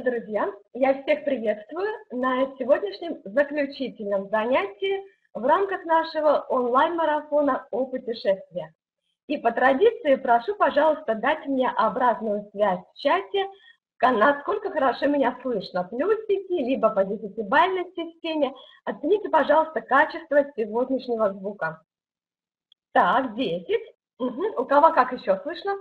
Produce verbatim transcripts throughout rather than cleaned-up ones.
Друзья, я всех приветствую на сегодняшнем заключительном занятии в рамках нашего онлайн-марафона о путешествиях. И по традиции прошу, пожалуйста, дать мне обратную связь в чате, насколько хорошо меня слышно, плюсики, либо по десятибалльной системе. Оцените, пожалуйста, качество сегодняшнего звука. Так, десять. Угу. У кого как еще слышно?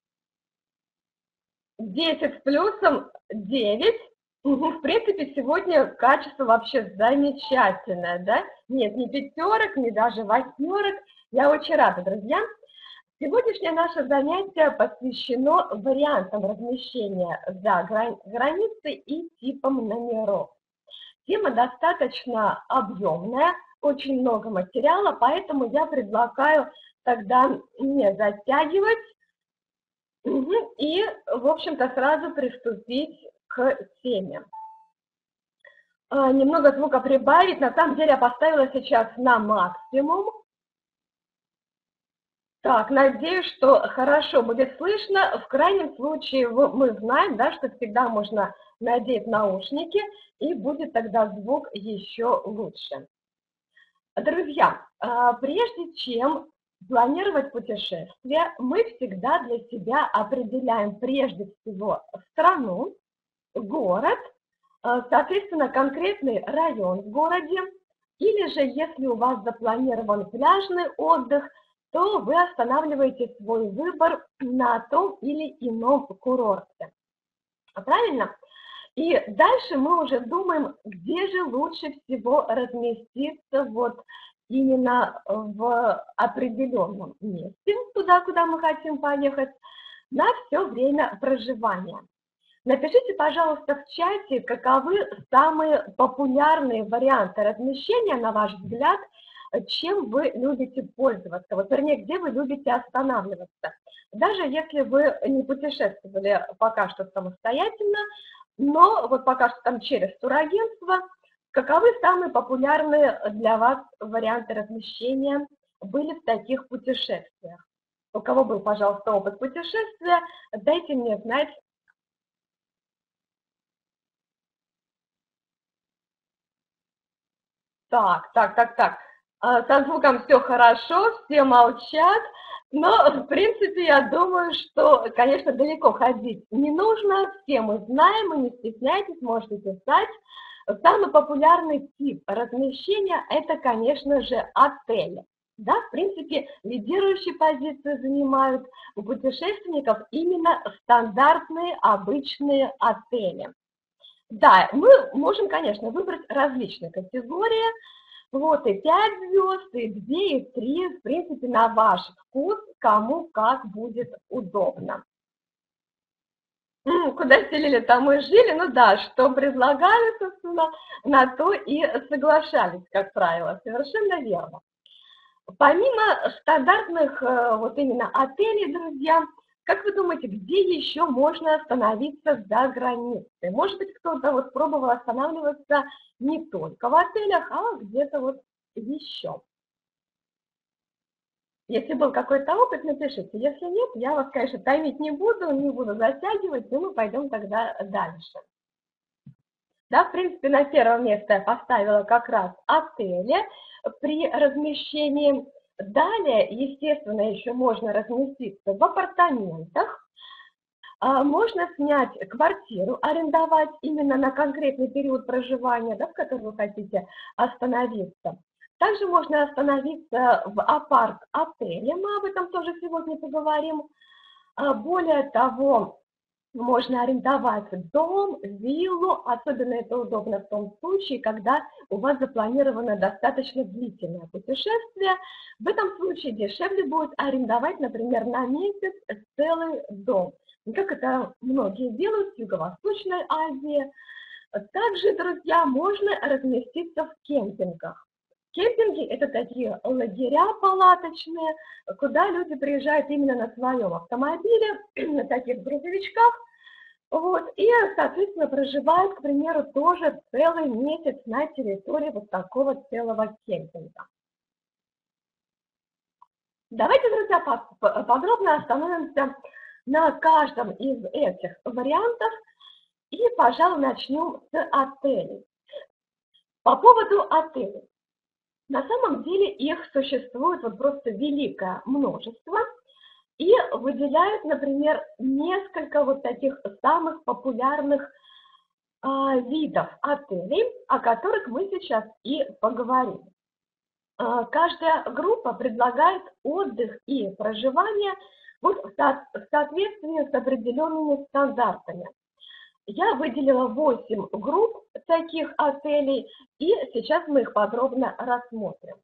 десять с плюсом, девять. В принципе, сегодня качество вообще замечательное, да? Нет ни пятерок, ни даже восьмерок. Я очень рада, друзья. Сегодняшнее наше занятие посвящено вариантам размещения за границей и типам номеров. Тема достаточно объемная, очень много материала, поэтому я предлагаю тогда не затягивать, и, в общем-то, сразу приступить к теме. Немного звука прибавить. На самом деле я поставила сейчас на максимум. Так, надеюсь, что хорошо будет слышно. В крайнем случае мы знаем, да, что всегда можно надеть наушники, и будет тогда звук еще лучше. Друзья, прежде чем планировать путешествие, мы всегда для себя определяем прежде всего страну, город, соответственно, конкретный район в городе, или же, если у вас запланирован пляжный отдых, то вы останавливаете свой выбор на том или ином курорте. Правильно? И дальше мы уже думаем, где же лучше всего разместиться вот именно в определенном месте, туда, куда мы хотим поехать, на все время проживания. Напишите, пожалуйста, в чате, каковы самые популярные варианты размещения, на ваш взгляд, чем вы любите пользоваться, вот, вернее, где вы любите останавливаться. Даже если вы не путешествовали пока что самостоятельно, но вот пока что там через турагентство, каковы самые популярные для вас варианты размещения были в таких путешествиях? У кого был, пожалуйста, опыт путешествия, дайте мне знать. Так, так, так, так. Со звуком все хорошо, все молчат, но, в принципе, я думаю, что, конечно, далеко ходить не нужно, все мы знаем, и не стесняйтесь, можете писать. Самый популярный тип размещения – это, конечно же, отели. Да, в принципе, лидирующие позиции занимают у путешественников именно стандартные, обычные отели. Да, мы можем, конечно, выбрать различные категории. Вот и пять звезд, и две, и три, в принципе, на ваш вкус, кому как будет удобно. Куда селили, там и жили, ну да, что предлагали, собственно, на то и соглашались, как правило, совершенно верно. Помимо стандартных вот именно отелей, друзья, как вы думаете, где еще можно остановиться за границей? Может быть, кто-то вот пробовал останавливаться не только в отелях, а где-то вот еще. Если был какой-то опыт, напишите. Если нет, я вас, конечно, томить не буду, не буду затягивать, и мы пойдем тогда дальше. Да, в принципе, на первое место я поставила как раз отели при размещении. Далее, естественно, еще можно разместиться в апартаментах. Можно снять квартиру, арендовать именно на конкретный период проживания, да, в котором вы хотите остановиться. Также можно остановиться в апарт-отеле, мы об этом тоже сегодня поговорим. Более того, можно арендовать дом, виллу, особенно это удобно в том случае, когда у вас запланировано достаточно длительное путешествие. В этом случае дешевле будет арендовать, например, на месяц целый дом, как это многие делают в Юго-Восточной Азии. Также, друзья, можно разместиться в кемпингах. Кемпинги – это такие лагеря палаточные, куда люди приезжают именно на своем автомобиле, на таких грузовичках, вот, и, соответственно, проживают, к примеру, тоже целый месяц на территории вот такого целого кемпинга. Давайте, друзья, подробно остановимся на каждом из этих вариантов И, пожалуй, начнем с отелей. По поводу отелей. На самом деле их существует вот просто великое множество, и выделяют, например, несколько вот таких самых популярных а, видов отелей, о которых мы сейчас и поговорим. А, каждая группа предлагает отдых и проживание вот в, со в соответствии с определенными стандартами. Я выделила восемь групп таких отелей, и сейчас мы их подробно рассмотрим.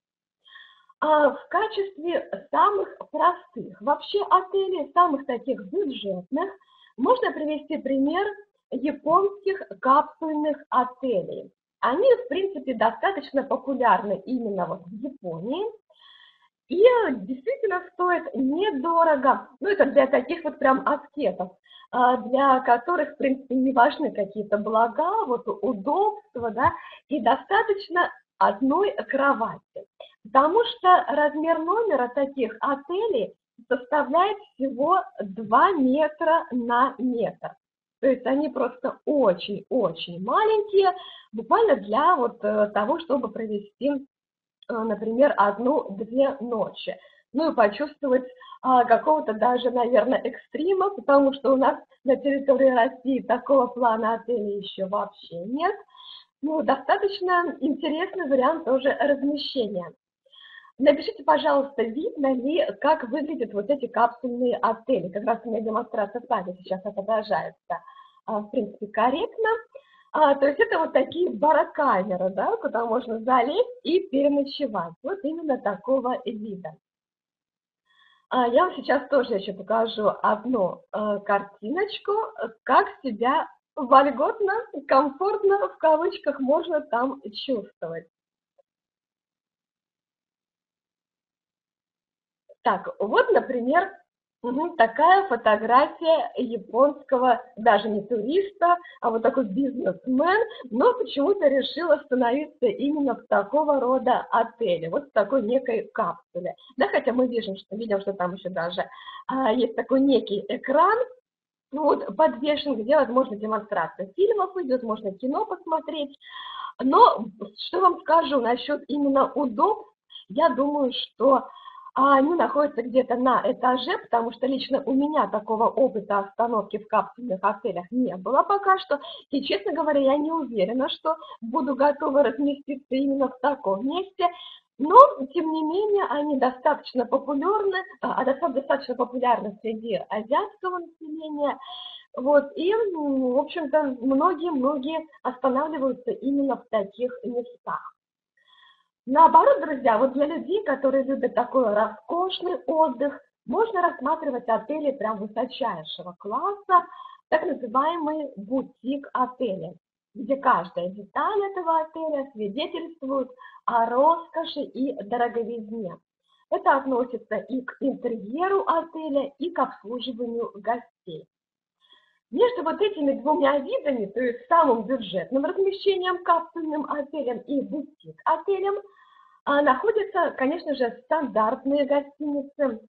А в качестве самых простых вообще отелей, самых таких бюджетных, можно привести пример японских капсульных отелей. Они, в принципе, достаточно популярны именно вот в Японии. И действительно стоят недорого. Ну, это для таких вот прям аскетов, для которых, в принципе, не важны какие-то блага, вот удобства, да, и достаточно одной кровати. Потому что размер номера таких отелей составляет всего два метра на метр. То есть они просто очень-очень маленькие, буквально для вот того, чтобы провести, например, одну-две ночи. Ну и почувствовать а, какого-то даже, наверное, экстрима, потому что у нас на территории России такого плана отелей еще вообще нет. Ну, достаточно интересный вариант тоже размещения. Напишите, пожалуйста, видно ли, как выглядят вот эти капсульные отели. Как раз у меня демонстрация слайда сейчас отображается, а, в принципе, корректно. А, то есть это вот такие барокамеры, да, куда можно залезть и переночевать. Вот именно такого вида. А, я вам сейчас тоже еще покажу одну а, картиночку, как себя вольготно, комфортно, в кавычках, можно там чувствовать. Так, вот, например, угу, такая фотография японского, даже не туриста, а вот такой бизнесмен, но почему-то решил остановиться именно в такого рода отеле, вот в такой некой капсуле. Да, хотя мы видим, что, видим, что там еще даже а, есть такой некий экран, вот, подвешен, где, возможно, демонстрация фильмов идет, можно кино посмотреть. Но что вам скажу насчет именно удобств, я думаю, что они находятся где-то на этаже, потому что лично у меня такого опыта остановки в капсульных отелях не было пока что. И, честно говоря, я не уверена, что буду готова разместиться именно в таком месте. Но, тем не менее, они достаточно популярны, а достаточно популярны среди азиатского населения. Вот, и, в общем-то, многие-многие останавливаются именно в таких местах. Наоборот, друзья, вот для людей, которые любят такой роскошный отдых, можно рассматривать отели прям высочайшего класса, так называемые бутик-отели, где каждая деталь этого отеля свидетельствует о роскоши и дороговизне. Это относится и к интерьеру отеля, и к обслуживанию гостей. Между вот этими двумя видами, то есть самым бюджетным размещением, капсульным отелем и бутик-отелем, находятся, конечно же, стандартные гостиницы,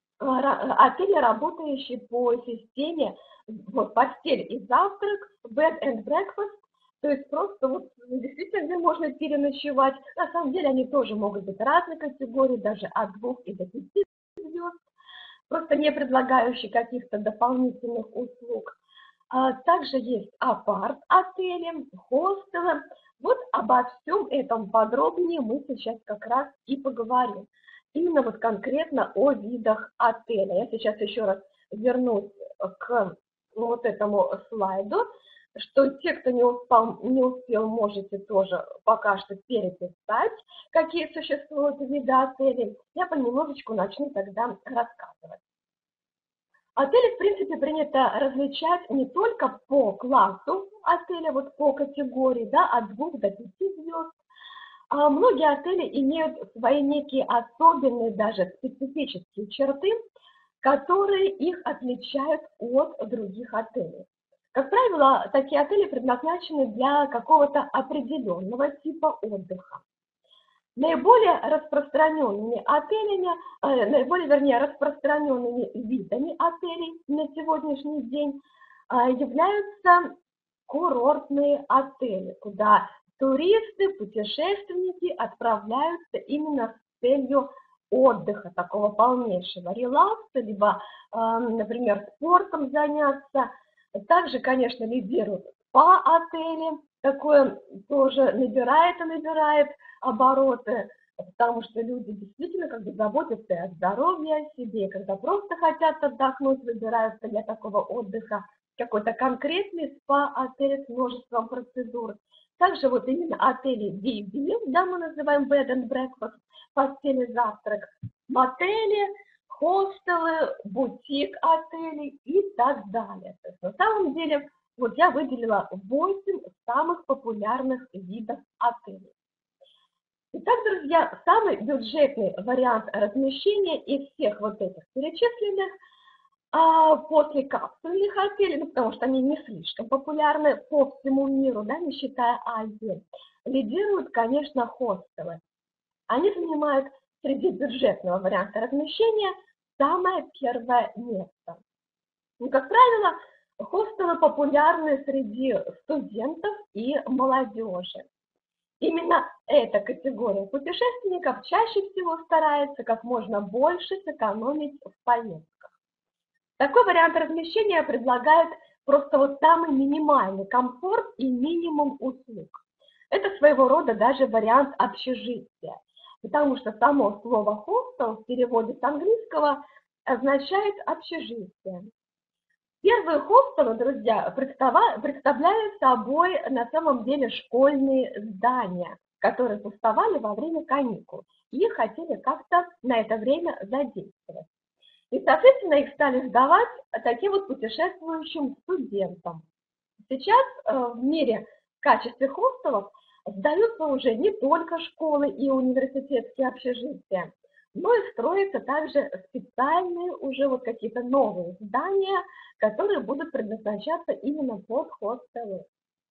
отели, работающие по системе вот, постель и завтрак, bed and breakfast, то есть просто вот действительно где можно переночевать. На самом деле они тоже могут быть разной категории, даже от двух и до пяти звезд, просто не предлагающие каких-то дополнительных услуг. Также есть апарт-отели, хостелы. Вот обо всем этом подробнее мы сейчас как раз и поговорим. Именно вот конкретно о видах отеля. Я сейчас еще раз вернусь к вот этому слайду, что те, кто не успел, не успел, можете тоже пока что переписать, какие существуют виды отелей. Я понемножечку начну тогда рассказывать. Отели, в принципе, принято различать не только по классу отеля, вот по категории, да, от двух до пяти звезд. А многие отели имеют свои некие особенные, даже специфические черты, которые их отличают от других отелей. Как правило, такие отели предназначены для какого-то определенного типа отдыха. Наиболее распространенными отелями, э, наиболее, вернее, распространенными видами отелей на сегодняшний день э, являются курортные отели, куда туристы, путешественники отправляются именно с целью отдыха, такого полнейшего релакса, либо, э, например, спортом заняться. Также, конечно, лидируют спа-отели, такое тоже набирает и набирает обороты, потому что люди действительно как бы заботятся и о здоровье, о себе, когда просто хотят отдохнуть, выбираются для такого отдыха какой-то конкретный спа-отель с множеством процедур. Также вот именно отели би и би, да, мы называем bed and breakfast, постели завтрак, мотели, хостелы, бутик-отели и так далее. То есть на самом деле вот я выделила восемь самых популярных видов отелей. Итак, друзья, самый бюджетный вариант размещения из всех вот этих перечисленных а, после капсульных отелей, ну, потому что они не слишком популярны по всему миру, да, не считая Азии, лидируют, конечно, хостелы. Они занимают среди бюджетного варианта размещения самое первое место. Ну, как правило, хостелы популярны среди студентов и молодежи. Именно эта категория путешественников чаще всего старается как можно больше сэкономить в поездках. Такой вариант размещения предлагает просто вот самый минимальный комфорт и минимум услуг. Это своего рода даже вариант общежития, потому что само слово «хостел» в переводе с английского означает общежитие. Первые хостелы, друзья, представляют собой на самом деле школьные здания, которые пустовали во время каникул и хотели как-то на это время задействовать. И, соответственно, их стали сдавать таким вот путешествующим студентам. Сейчас в мире в качестве хостелов сдаются уже не только школы и университетские общежития, но и строятся также специальные уже вот какие-то новые здания, которые будут предназначаться именно под хостелы.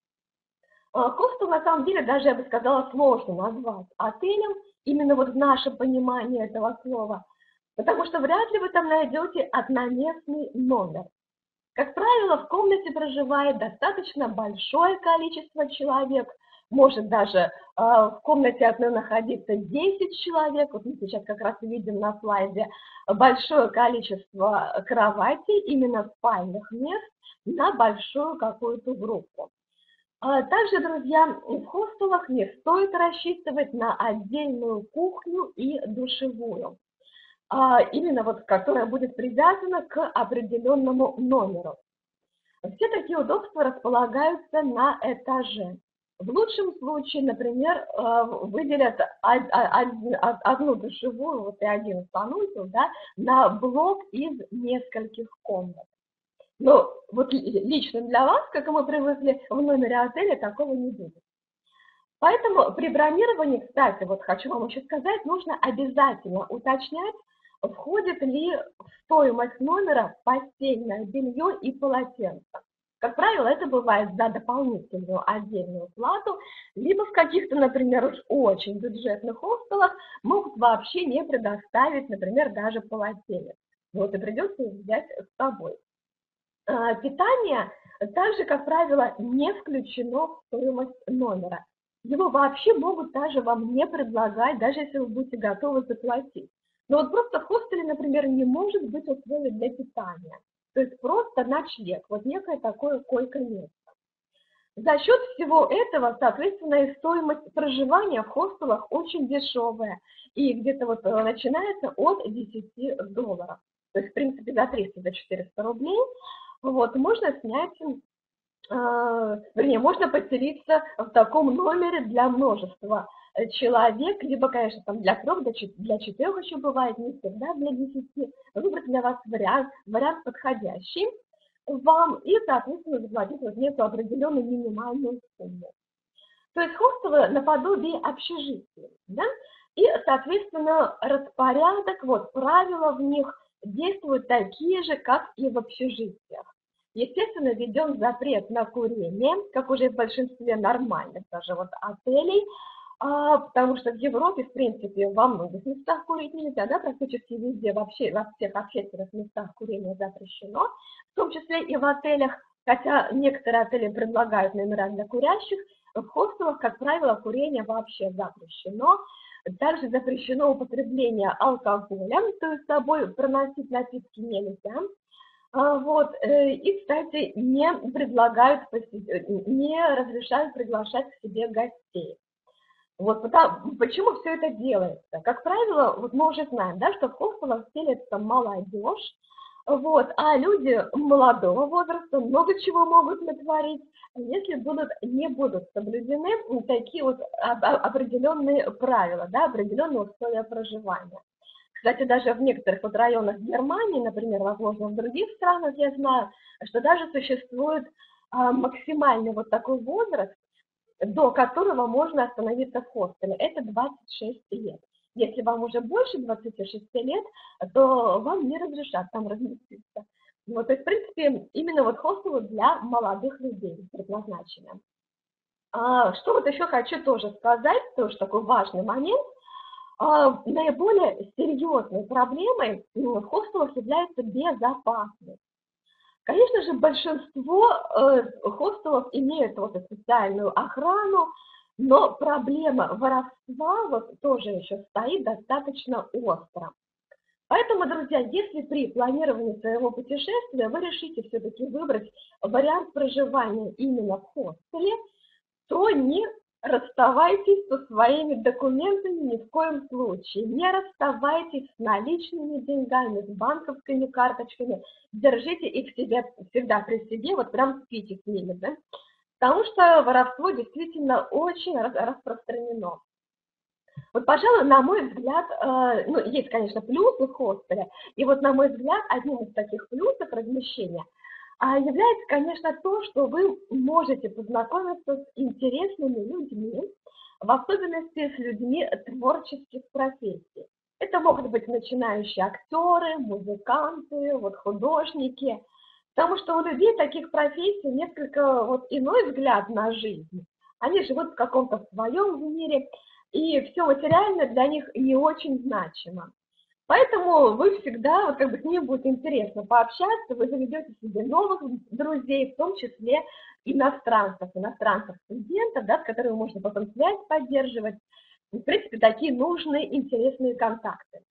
Хостел, на самом деле, даже, я бы сказала, сложно назвать отелем, именно вот в нашем понимании этого слова, потому что вряд ли вы там найдете одноместный номер. Как правило, в комнате проживает достаточно большое количество человек, может даже э, в комнате одной находиться десять человек. Вот мы сейчас как раз видим на слайде большое количество кроватей, именно спальных мест, на большую какую-то группу. А также, друзья, в хостелах не стоит рассчитывать на отдельную кухню и душевую, а именно вот которая будет привязана к определенному номеру. Все такие удобства располагаются на этаже. В лучшем случае, например, выделят одну душевую, вот и один санузел, да, на блок из нескольких комнат. Но вот лично для вас, как мы привыкли, в номере отеля такого не будет. Поэтому при бронировании, кстати, вот хочу вам еще сказать, нужно обязательно уточнять, входит ли в стоимость номера постельное белье и полотенце. Как правило, это бывает за дополнительную отдельную плату, либо в каких-то, например, уж очень бюджетных хостелах могут вообще не предоставить, например, даже полотенец. Вот и придется их взять с собой. Питание также, как правило, не включено в стоимость номера. Его вообще могут даже вам не предлагать, даже если вы будете готовы заплатить. Но вот просто в хостеле, например, не может быть условий для питания. То есть просто ночлег, вот некое такое койко-место. За счет всего этого, соответственно, и стоимость проживания в хостелах очень дешевая. И где-то вот начинается от десяти долларов. То есть, в принципе, за триста - четыреста рублей вот, можно снять, э, вернее, можно поселиться в таком номере для множества человек, либо, конечно, там для трех, для четырех еще бывает, не всегда для десяти. Выбрать для вас вариант, вариант подходящий вам и, соответственно, заплатить вот некую определенную минимальную сумму. То есть хостелы наподобие общежития, да? И, соответственно, распорядок, вот, правила в них действуют такие же, как и в общежитиях. Естественно, введен запрет на курение, как уже в большинстве нормальных даже вот отелей, а, потому что в Европе, в принципе, во многих местах курить нельзя, да, практически везде, вообще во всех общественных местах курение запрещено, в том числе и в отелях. Хотя некоторые отели предлагают номера для курящих, в хостелах, как правило, курение вообще запрещено. Также запрещено употребление алкоголя, то есть с собой проносить напитки нельзя. А, Вот, э, и, кстати, не предлагают, посе- не разрешают приглашать к себе гостей. Вот потому- почему все это делается? Как правило, вот мы уже знаем, да, что в хостелах селится молодежь, вот, а люди молодого возраста много чего могут натворить, если будут, не будут соблюдены м, такие вот об- о- определенные правила, да, определенные условия проживания. Кстати, даже в некоторых вот районах Германии, например, возможно, в других странах, я знаю, что даже существует а, максимальный вот такой возраст, до которого можно остановиться в хостеле. Это двадцать шесть лет. Если вам уже больше двадцати шести лет, то вам не разрешат там разместиться. Вот, то есть, в принципе, именно вот хостелы для молодых людей предназначены. А, что вот еще хочу тоже сказать, тоже такой важный момент. А, наиболее серьезной проблемой м, в хостелах является безопасность. Конечно же, большинство э, хостелов имеют вот эту специальную охрану, но проблема воровства вот тоже еще стоит достаточно остро. Поэтому, друзья, если при планировании своего путешествия вы решите все-таки выбрать вариант проживания именно в хостеле, то не расставайтесь со своими документами ни в коем случае. Не расставайтесь с наличными деньгами, с банковскими карточками. Держите их себе, всегда при себе, вот прям спите с ними, да? Потому что воровство действительно очень распространено. Вот, пожалуй, на мой взгляд, э, ну, есть, конечно, плюсы в хостеле, и вот, на мой взгляд, одним из таких плюсов размещения а, является, конечно, то, что вы можете познакомиться с интересными людьми, в особенности с людьми творческих профессий. Это могут быть начинающие актеры, музыканты, вот, художники, потому что у людей таких профессий несколько вот иной взгляд на жизнь. Они живут в каком-то своем мире, и все материальное для них не очень значимо. Поэтому вы всегда, вот как бы с ним будет интересно пообщаться, вы заведете себе новых друзей, в том числе иностранцев, иностранцев-студентов, да, с которыми можно потом связь поддерживать. В принципе, такие нужные, интересные контакты.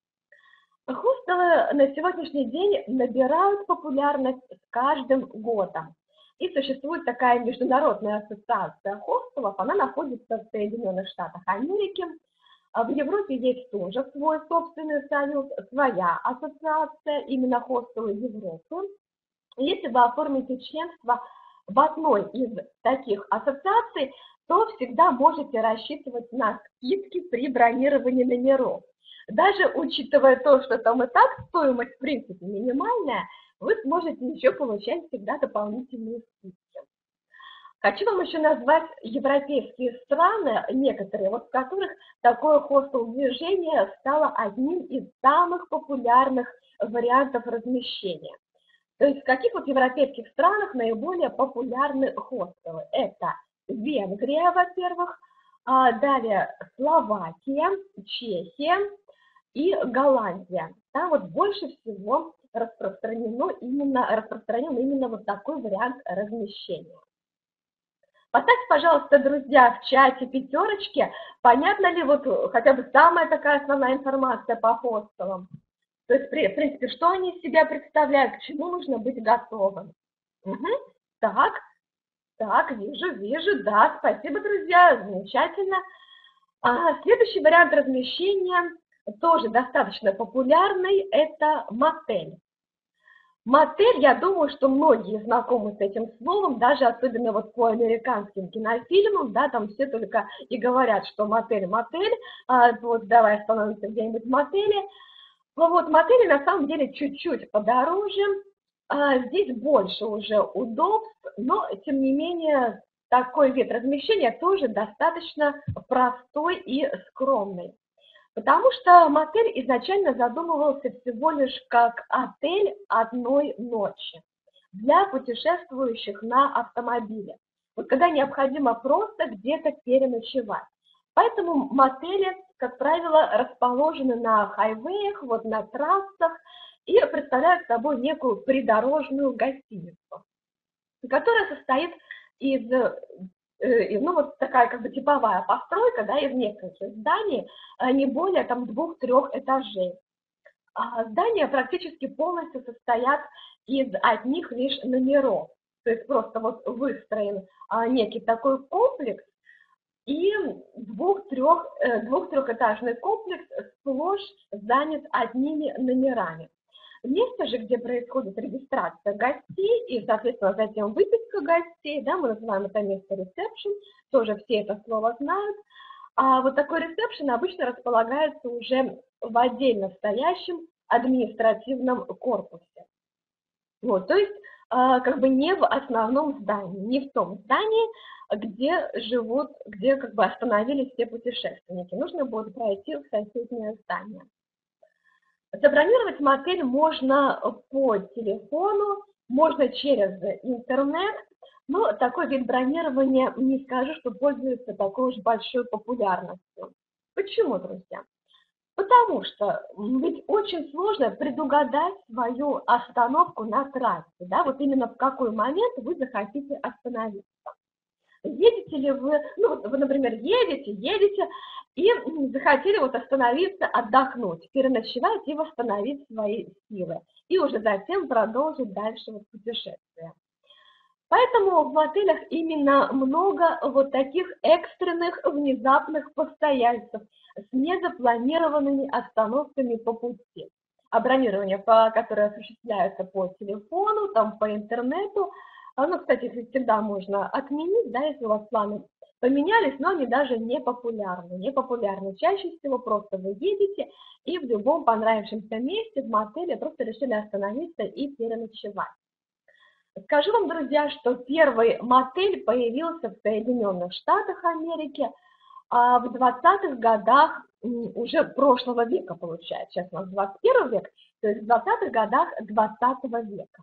Хостелы на сегодняшний день набирают популярность с каждым годом. И существует такая международная ассоциация хостелов, она находится в Соединенных Штатах Америки. А в Европе есть тоже свой собственный союз, своя ассоциация, именно хостелы Европы. Если вы оформите членство в одной из таких ассоциаций, то всегда можете рассчитывать на скидки при бронировании номеров. Даже учитывая то, что там и так стоимость в принципе минимальная, вы сможете еще получать всегда дополнительные скидки. Хочу вам еще назвать европейские страны, некоторые, вот в которых такое хостел-движение стало одним из самых популярных вариантов размещения. То есть в каких вот европейских странах наиболее популярны хостелы? Это Венгрия, во-первых, а далее Словакия, Чехия и Голландия. Там вот больше всего распространено именно, распространен именно вот такой вариант размещения. Поставьте, пожалуйста, друзья, в чате пятерочки, понятно ли вот хотя бы самая такая основная информация по хостелам? То есть, в принципе, что они из себя представляют, к чему нужно быть готовым. Угу. Так, так, вижу, вижу, да, спасибо, друзья, замечательно. А, следующий вариант размещения, тоже достаточно популярный, это мотель. Мотель, я думаю, что многие знакомы с этим словом, даже особенно вот по американским кинофильмам, да, там все только и говорят, что мотель, мотель, а, вот давай остановимся где-нибудь в мотеле. Ну вот, мотели на самом деле чуть-чуть подороже, а, здесь больше уже удобств, но тем не менее такой вид размещения тоже достаточно простой и скромный. Потому что мотель изначально задумывался всего лишь как отель одной ночи для путешествующих на автомобиле. Вот когда необходимо просто где-то переночевать. Поэтому мотели, как правило, расположены на хайвеях, вот на трассах и представляют собой некую придорожную гостиницу. которая состоит из, э, ну вот такая как бы типовая постройка, да, из нескольких зданий, не более там двух-трех этажей. А здания практически полностью состоят из одних лишь номеров, то есть просто вот выстроен а, некий такой комплекс, и двух-трех, э, двух-трехэтажный комплекс сплошь занят одними номерами. Место же, где происходит регистрация гостей и, соответственно, затем выписка гостей, да, мы называем это место ресепшн, тоже все это слово знают, а вот такой ресепшн обычно располагается уже в отдельно стоящем административном корпусе. Вот, то есть а, как бы не в основном здании, не в том здании, где живут, где как бы остановились все путешественники. Нужно будет пройти в соседнее здание. Забронировать мотель можно по телефону, можно через интернет, но такой вид бронирования, не скажу, что пользуется такой уж большой популярностью. Почему, друзья? Потому что ведь очень сложно предугадать свою остановку на трассе, да, вот именно в какой момент вы захотите остановиться. Едете ли вы, ну, вот вы, например, едете, едете, и захотели вот остановиться, отдохнуть, переночевать и восстановить свои силы, и уже затем продолжить дальше вот путешествие. Поэтому в отелях именно много вот таких экстренных, внезапных постояльцев с незапланированными остановками по пути. А бронирование, которое осуществляется по телефону, там, по интернету, оно, кстати, их всегда можно отменить, да, если у вас планы поменялись, но они даже не популярны. Не популярны. Чаще всего просто вы едете и в любом понравившемся месте в мотеле просто решили остановиться и переночевать. Скажу вам, друзья, что первый мотель появился в Соединенных Штатах Америки а в двадцатых годах уже прошлого века, получается. Сейчас у нас двадцать первый век, то есть в двадцатых годах двадцатого века.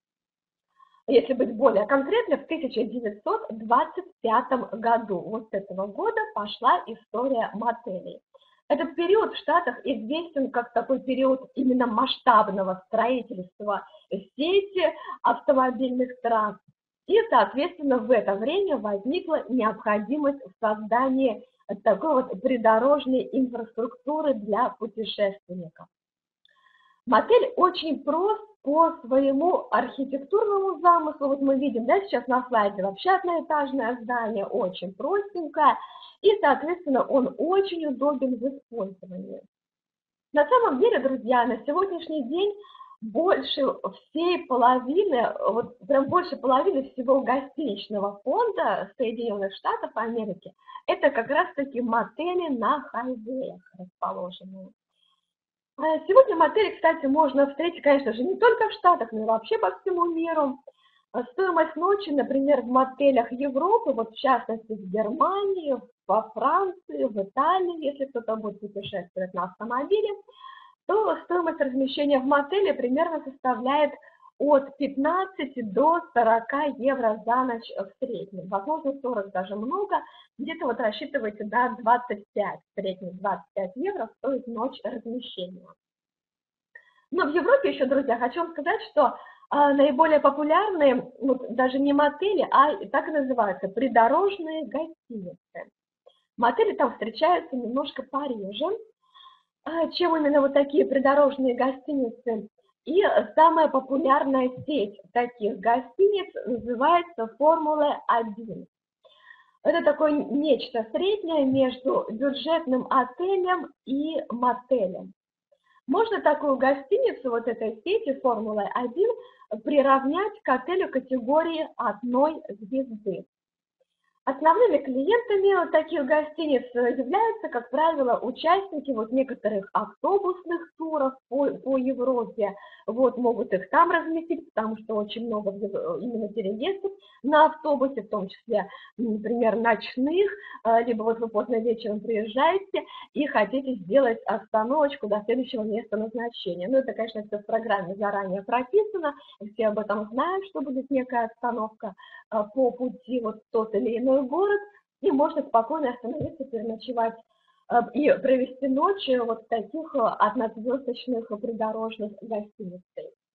Если быть более конкретно, в тысяча девятьсот двадцать пятом году, вот с этого года, пошла история мотелей. Этот период в Штатах известен как такой период именно масштабного строительства сети автомобильных трасс. И, соответственно, в это время возникла необходимость в создании такой вот придорожной инфраструктуры для путешественников. Мотель очень прост по своему архитектурному замыслу. Вот мы видим, да, сейчас на слайде вообще одноэтажное здание, очень простенькое, и, соответственно, он очень удобен в использовании. На самом деле, друзья, на сегодняшний день больше всей половины, вот прям больше половины всего гостиничного фонда Соединенных Штатов Америки, это как раз-таки мотели на хайвеях расположенные. Сегодня мотели, кстати, можно встретить, конечно же, не только в Штатах, но и вообще по всему миру. Стоимость ночи, например, в мотелях Европы, вот в частности в Германии, во Франции, в Италии, если кто-то будет путешествовать на автомобиле, то стоимость размещения в мотеле примерно составляет от пятнадцати до сорока евро за ночь в среднем. Возможно, сорок даже много, где-то вот рассчитывайте до двадцати пяти, в среднем двадцать пять евро стоит ночь размещения. Но в Европе еще, друзья, хочу вам сказать, что а, наиболее популярные, вот, даже не мотели, а так и называются придорожные гостиницы. Мотели там встречаются немножко пореже, а, чем именно вот такие придорожные гостиницы. И самая популярная сеть таких гостиниц называется Формула один. Это такое нечто среднее между бюджетным отелем и мотелем. Можно такую гостиницу, вот этой сети Формула один, приравнять к отелю категории одной звезды. Основными клиентами таких гостиниц являются, как правило, участники вот некоторых автобусных туров по, по Европе. Вот могут их там разместить, потому что очень много именно переездов на автобусе, в том числе, например, ночных, либо вот вы поздно вечером приезжаете и хотите сделать остановочку до следующего места назначения. Ну, это, конечно, все в программе заранее прописано, все об этом знают, что будет некая остановка по пути вот в тот или иной город, и можно спокойно остановиться, переночевать и провести ночь вот в таких однозвездочных придорожных гостиницах.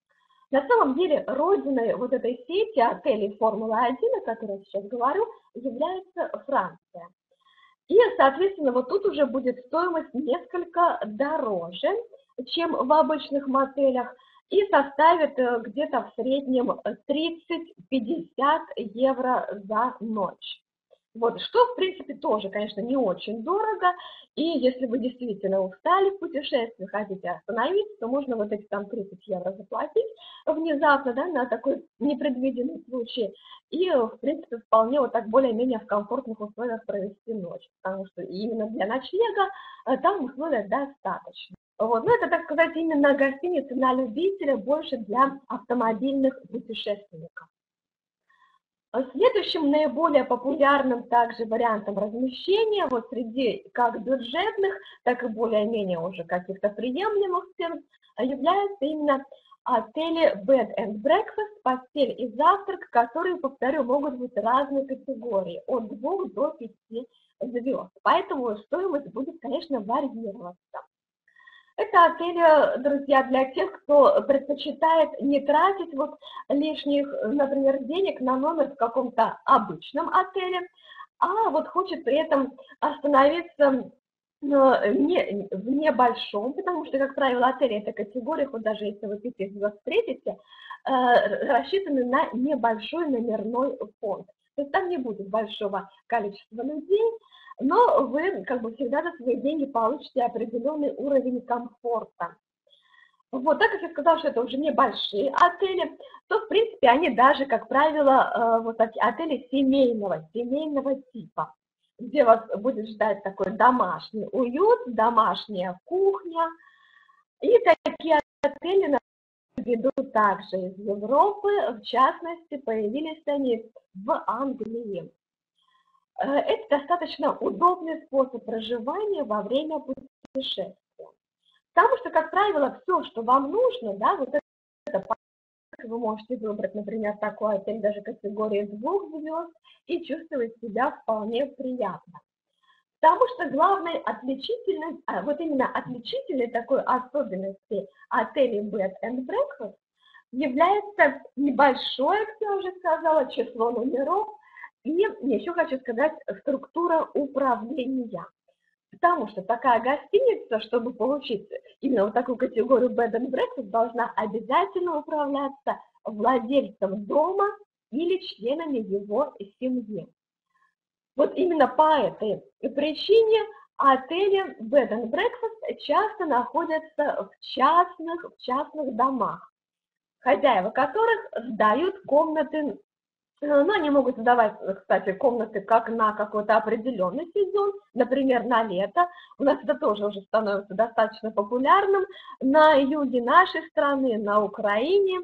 На самом деле родиной вот этой сети отелей Формулы один, о которой я сейчас говорю, является Франция. И, соответственно, вот тут уже будет стоимость несколько дороже, чем в обычных мотелях, и составит где-то в среднем тридцать-пятьдесят евро за ночь. Вот, что, в принципе, тоже, конечно, не очень дорого, и если вы действительно устали в путешествии, хотите остановиться, то можно вот эти там тридцать евро заплатить внезапно, да, на такой непредвиденный случай, и, в принципе, вполне вот так более-менее в комфортных условиях провести ночь, потому что именно для ночлега там условия достаточно. Вот, ну, это, так сказать, именно гостиница на любителя, больше для автомобильных путешественников. Следующим наиболее популярным также вариантом размещения вот среди как бюджетных, так и более-менее уже каких-то приемлемых цен являются именно отели Bed and Breakfast, постель и завтрак, которые, повторю, могут быть разной категории, от двух до пяти звезд. Поэтому стоимость будет, конечно, варьироваться. Это отели, друзья, для тех, кто предпочитает не тратить вот лишних, например, денег на номер в каком-то обычном отеле, а вот хочет при этом остановиться не, в небольшом, потому что, как правило, отели этой категории, вот даже если вы пяти звезд встретите, рассчитаны на небольшой номерной фонд. То есть там не будет большого количества людей, но вы как бы всегда за свои деньги получите определенный уровень комфорта. Вот, так как я сказала, что это уже небольшие отели, то, в принципе, они даже, как правило, вот такие отели семейного, семейного типа, где вас будет ждать такой домашний уют, домашняя кухня. И такие отели ведут также из Европы, в частности, появились они в Англии. Это достаточно удобный способ проживания во время путешествия. Потому что, как правило, все, что вам нужно, да, вот это вы можете выбрать, например, такой отель даже категории двух звезд и чувствовать себя вполне приятно. Потому что главной отличительной, вот именно отличительной такой особенности отелей Bed and Breakfast является небольшое, как я уже сказала, число номеров, и еще хочу сказать, структура управления. Потому что такая гостиница, чтобы получить именно вот такую категорию Bed and Breakfast, должна обязательно управляться владельцем дома или членами его семьи. Вот именно по этой причине отели Bed and Breakfast часто находятся в частных, в частных домах, хозяева которых сдают комнаты. Но они могут сдавать, кстати, комнаты как на какой-то определенный сезон, например, на лето. У нас это тоже уже становится достаточно популярным на юге нашей страны, на Украине.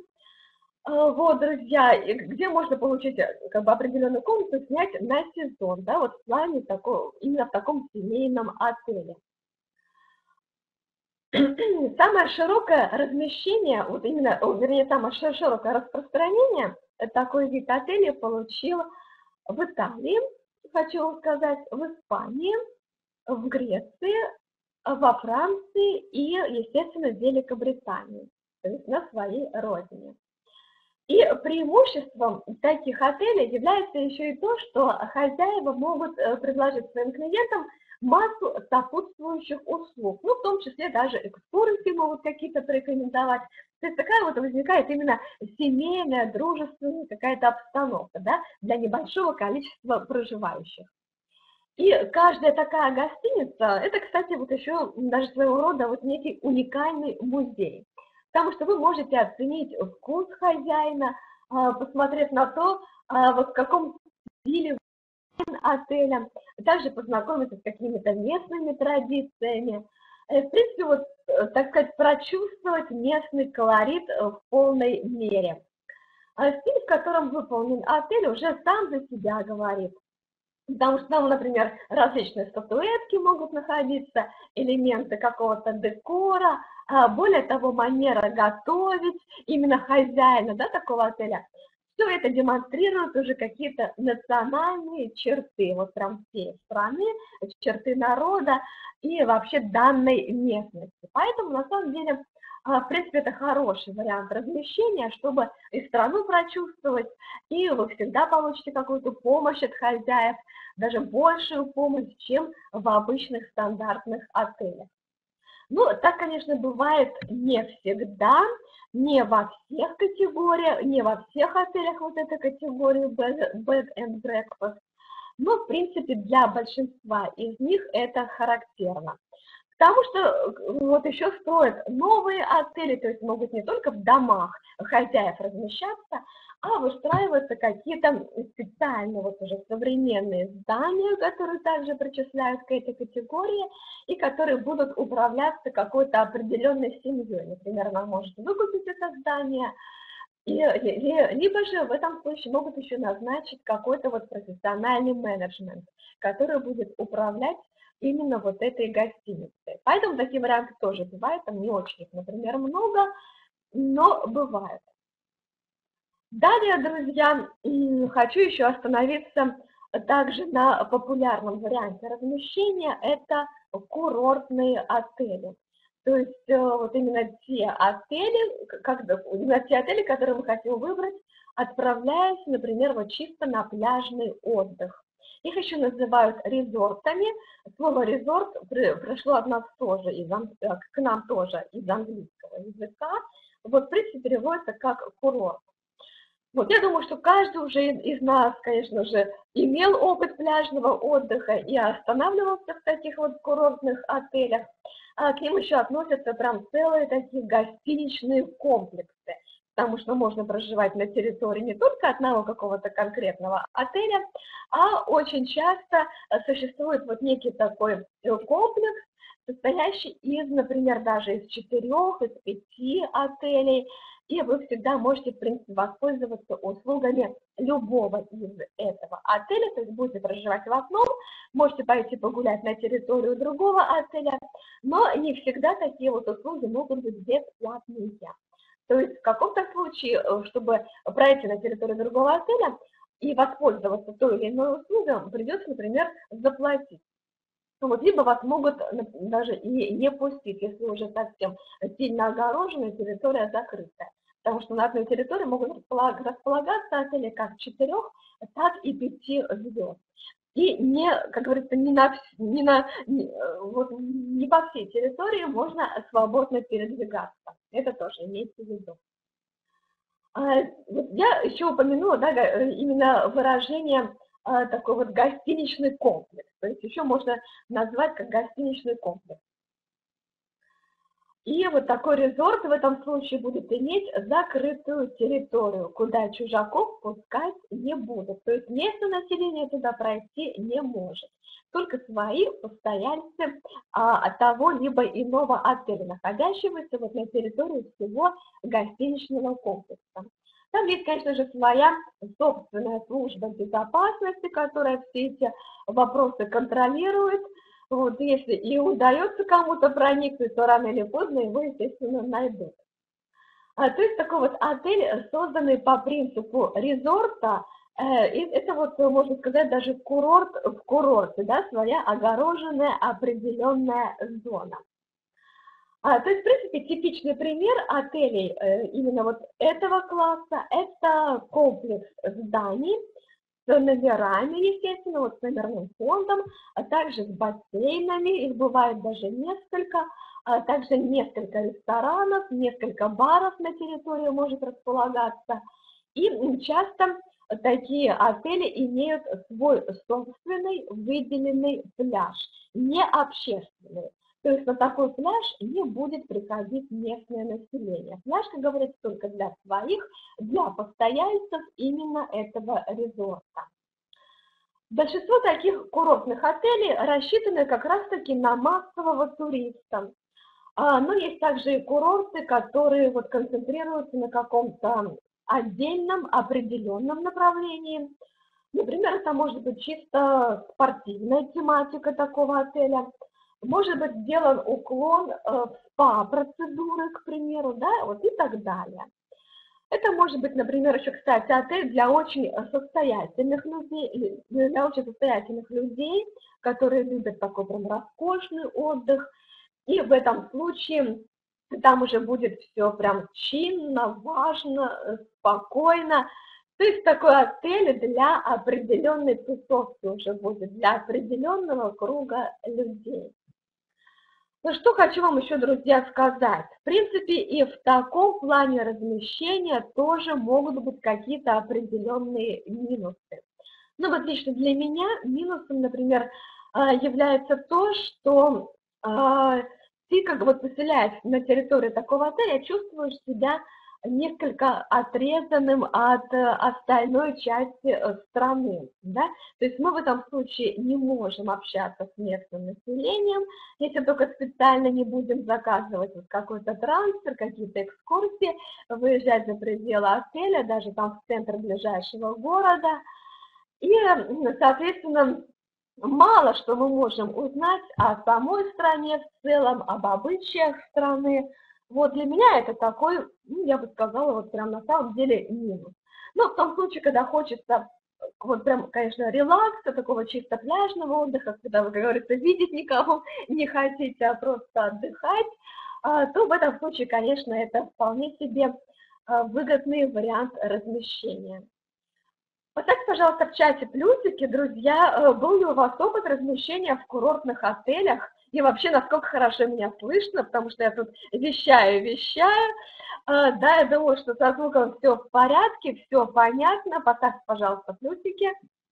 Вот, друзья, где можно получить как бы определенную комнату, снять на сезон, да, вот в плане такого, именно в таком семейном отеле. Самое широкое размещение, вот именно, вернее, самое широкое распространение такой вид отеля получил в Италии, хочу вам сказать, в Испании, в Греции, во Франции и, естественно, в Великобритании, то есть на своей родине. И преимуществом таких отелей является еще и то, что хозяева могут предложить своим клиентам массу сопутствующих услуг, ну, в том числе даже экскурсии могут какие-то порекомендовать. То есть такая вот возникает именно семейная, дружественная какая-то обстановка, да, для небольшого количества проживающих. И каждая такая гостиница, это, кстати, вот еще даже своего рода вот некий уникальный музей. Потому что вы можете оценить вкус хозяина, посмотрев на то, вот в каком стиле отеля, также познакомиться с какими-то местными традициями. В принципе, вот, так сказать, прочувствовать местный колорит в полной мере. Стиль, в котором выполнен отель, уже сам за себя говорит. Потому что там, например, различные статуэтки могут находиться, элементы какого-то декора, более того, манера готовить, именно хозяина, да, такого отеля. Все это демонстрирует уже какие-то национальные черты, вот прям всей страны, черты народа и вообще данной местности. Поэтому, на самом деле, А, В принципе, это хороший вариант размещения, чтобы и страну прочувствовать, и вы всегда получите какую-то помощь от хозяев, даже большую помощь, чем в обычных стандартных отелях. Ну, так, конечно, бывает не всегда, не во всех категориях, не во всех отелях вот эта категория bed bed and breakfast, но, в принципе, для большинства из них это характерно. Потому что э, вот еще строят новые отели, то есть могут не только в домах хозяев размещаться, а выстраиваются какие-то специальные вот уже современные здания, которые также причисляют к этой категории, и которые будут управляться какой-то определенной семьей. Например, она может выкупить это здание, и, ли- либо же в этом случае могут еще назначить какой-то вот профессиональный менеджмент, который будет управлять именно вот этой гостиницей. Поэтому такие варианты тоже бывают, там не очень их, например, много, но бывают. Далее, друзья, м, хочу еще остановиться также на популярном варианте размещения, это курортные отели. То есть э, вот именно те отели, к- как, бы, именно те отели, которые мы хотим выбрать, отправляясь, например, вот чисто на пляжный отдых. Их еще называют резортами. Слово резорт при- пришло от нас тоже, из, ан- э, к нам тоже из английского языка. Вот, в принципе, переводится как курорт. Вот, я думаю, что каждый уже из из нас, конечно же, имел опыт пляжного отдыха и останавливался в таких вот курортных отелях. А к ним еще относятся прям целые такие гостиничные комплексы, потому что можно проживать на территории не только одного какого-то конкретного отеля, а очень часто э, существует вот некий такой э, комплекс, состоящий из, например, даже из четырех, из пяти отелей, и вы всегда можете, в принципе, воспользоваться услугами любого из этого отеля, то есть будете проживать в одном, можете пойти погулять на территорию другого отеля, но не всегда такие вот услуги могут быть бесплатные. То есть в каком-то случае, э, чтобы пройти на территорию другого отеля и воспользоваться той или иной услугой, придется, например, заплатить. Ну вот, либо вас могут нап- даже и не пустить, если уже совсем сильно огороженная территория закрытая. Потому что на одной территории могут располаг- располагаться отели как четырех, так и пяти звезд. И не, как говорится, не, на, вс- не, на, не, э, вот, не по всей территории можно свободно передвигаться. Это тоже имейте в виду. А, вот я еще упомянула, да, га- э, именно выражение а, такой вот гостиничный комплекс. То есть еще можно назвать как гостиничный комплекс. И вот такой резорт в этом случае будет иметь закрытую территорию, куда чужаков пускать не будут. То есть местное население туда пройти не может. Только свои постояльцы а, от того либо иного отеля, находящегося вот на территории всего гостиничного комплекса. Там есть, конечно же, своя собственная служба безопасности, которая все эти вопросы контролирует. Вот, если и удается кому-то проникнуть, то рано или поздно его, естественно, найдут. А, то есть такой вот отель, созданный по принципу резорта, э, и это вот, э, можно сказать, даже курорт в курорте, да, своя огороженная определенная зона. А, то есть, в принципе, типичный пример отелей э, именно вот этого класса – это комплекс зданий, с номерами, естественно, вот с номерным фондом, а также с бассейнами, их бывает даже несколько, а также несколько ресторанов, несколько баров на территории может располагаться. И м, часто такие отели имеют свой собственный выделенный пляж, не общественный. То есть на такой пляж не будет приходить местное население. Пляж, как говорится, только для своих, для постояльцев именно этого резорта. Большинство таких курортных отелей рассчитаны как раз-таки на массового туриста. А, но есть также и курорты, которые вот концентрируются на каком-то отдельном, определенном направлении. Например, это может быть чисто спортивная тематика такого отеля. Может быть сделан уклон э, в спа-процедуры, к примеру, да, вот и так далее. Это может быть, например, еще, кстати, отель для очень состоятельных людей, для очень состоятельных людей, которые любят такой прям роскошный отдых. И в этом случае там уже будет все прям чинно, важно, э, спокойно. То есть такой отель для определенной тусовки уже будет, для определенного круга людей. Ну что хочу вам еще, друзья, сказать. В принципе, и в таком плане размещения тоже могут быть какие-то определенные минусы. Ну вот лично для меня минусом, например, а, является то, что а, ты, как вот поселяясь на территории такого отеля, чувствуешь себя несколько отрезанным от э, остальной части э, страны, да? То есть мы в этом случае не можем общаться с местным населением, если только специально не будем заказывать вот какой-то трансфер, какие-то экскурсии, выезжать за пределы отеля, даже там в центр ближайшего города. И, соответственно, мало что мы можем узнать о самой стране в целом, об обычаях страны. Вот для меня это такой, ну, я бы сказала, вот прям на самом деле минус. Но в том случае, когда хочется вот прям, конечно, релакса, такого чисто пляжного отдыха, когда вы, как говорится, видеть никого не хотите, а просто отдыхать, а, то в этом случае, конечно, это вполне себе а, выгодный вариант размещения. Поставьте, пожалуйста, в чате плюсики, друзья, э, был ли у вас опыт размещения в курортных отелях? И вообще, насколько хорошо меня слышно, потому что я тут вещаю, вещаю. Э, Да, я думаю, что со звуком все в порядке, все понятно. Поставьте, пожалуйста, плюсики.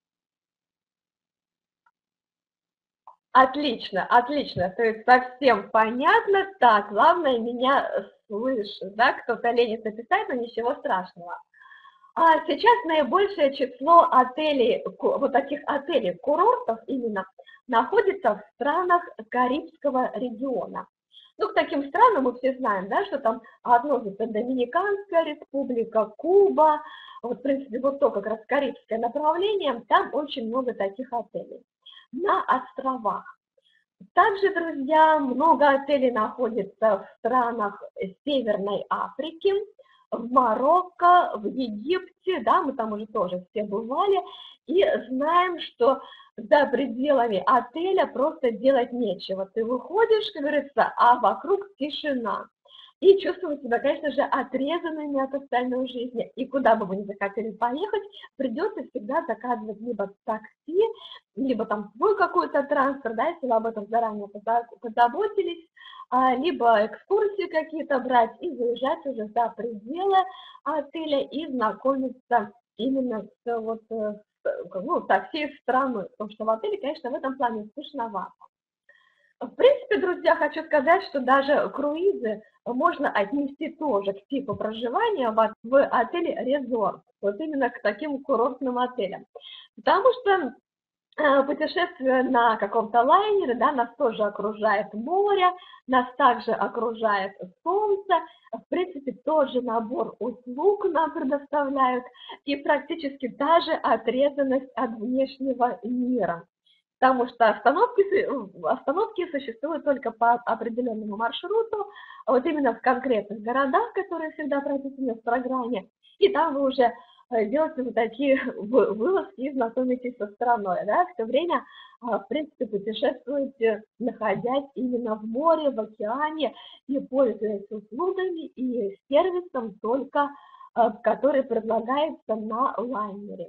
Отлично, отлично, то есть совсем понятно. Так, главное, меня слышит, да, кто-то ленится писать, но ничего страшного. А сейчас наибольшее число отелей, вот таких отелей, курортов именно, находится в странах Карибского региона. Ну, к таким странам мы все знаем, да, что там относится Доминиканская республика, Куба, вот, в принципе, вот то как раз карибское направление, там очень много таких отелей на островах. Также, друзья, много отелей находится в странах Северной Африки, в Марокко, в Египте, да, мы там уже тоже все бывали, и знаем, что за пределами отеля просто делать нечего. Ты выходишь, как говорится, а вокруг тишина. И чувствовать себя, конечно же, отрезанными от остальной жизни. И куда бы вы ни захотели поехать, придется всегда заказывать либо такси, либо там свой какой-то транспорт, да, если вы об этом заранее позаботились, а, либо экскурсии какие-то брать и заезжать уже за пределы отеля и знакомиться именно с, вот, с, ну, со всей страной, потому что в отеле, конечно, в этом плане скучновато. В принципе, друзья, хочу сказать, что даже круизы можно отнести тоже к типу проживания в отеле резорт, вот именно к таким курортным отелям. Потому что путешествие на каком-то лайнере, да, нас тоже окружает море, нас также окружает солнце, в принципе, тоже набор услуг нам предоставляют, и практически та же отрезанность от внешнего мира. Потому что остановки, остановки существуют только по определенному маршруту, вот именно в конкретных городах, которые всегда прописаны в программе, и там вы уже делаете вот такие вылазки и знакомитесь со страной, да, в то время, в принципе, путешествуете, находясь именно в море, в океане, и пользуясь услугами и сервисом только, который предлагается на лайнере.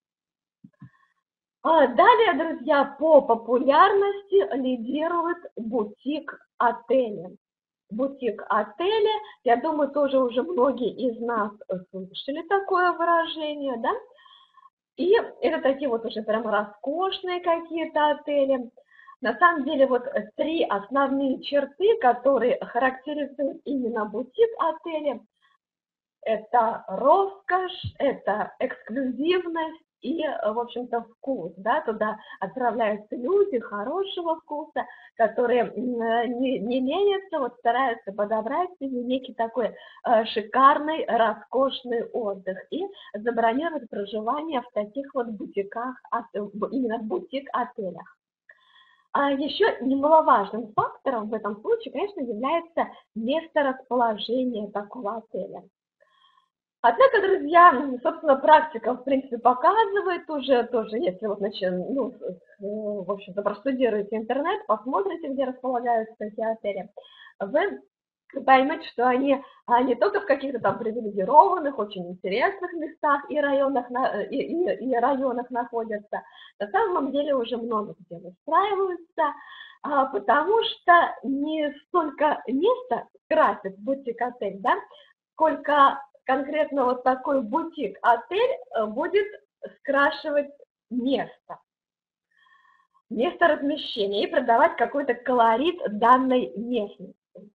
Далее, друзья, по популярности лидирует бутик-отели. Бутик-отели, я думаю, тоже уже многие из нас слышали такое выражение, да? И это такие вот уже прям роскошные какие-то отели. На самом деле вот три основные черты, которые характеризуют именно бутик-отели. Это роскошь, это эксклюзивность и, в общем-то, вкус, да, туда отправляются люди хорошего вкуса, которые не, не ленятся, вот стараются подобрать себе некий такой э, шикарный, роскошный отдых и забронировать проживание в таких вот бутиках, именно в бутик-отелях. А еще немаловажным фактором в этом случае, конечно, является месторасположение такого отеля. Однако, друзья, собственно, практика, в принципе, показывает уже тоже, если вот, значит, ну, в общем-то, простудируете интернет, посмотрите, где располагаются такие отели, вы поймете, что они а, не только в каких-то там привилегированных, очень интересных местах и районах, на- и, и- и районах находятся, на самом деле уже много где устраиваются, а, потому что не столько места красит бутик-отель, да, сколько конкретно вот такой бутик-отель э, будет скрашивать место, место размещения и продавать какой-то колорит данной местности.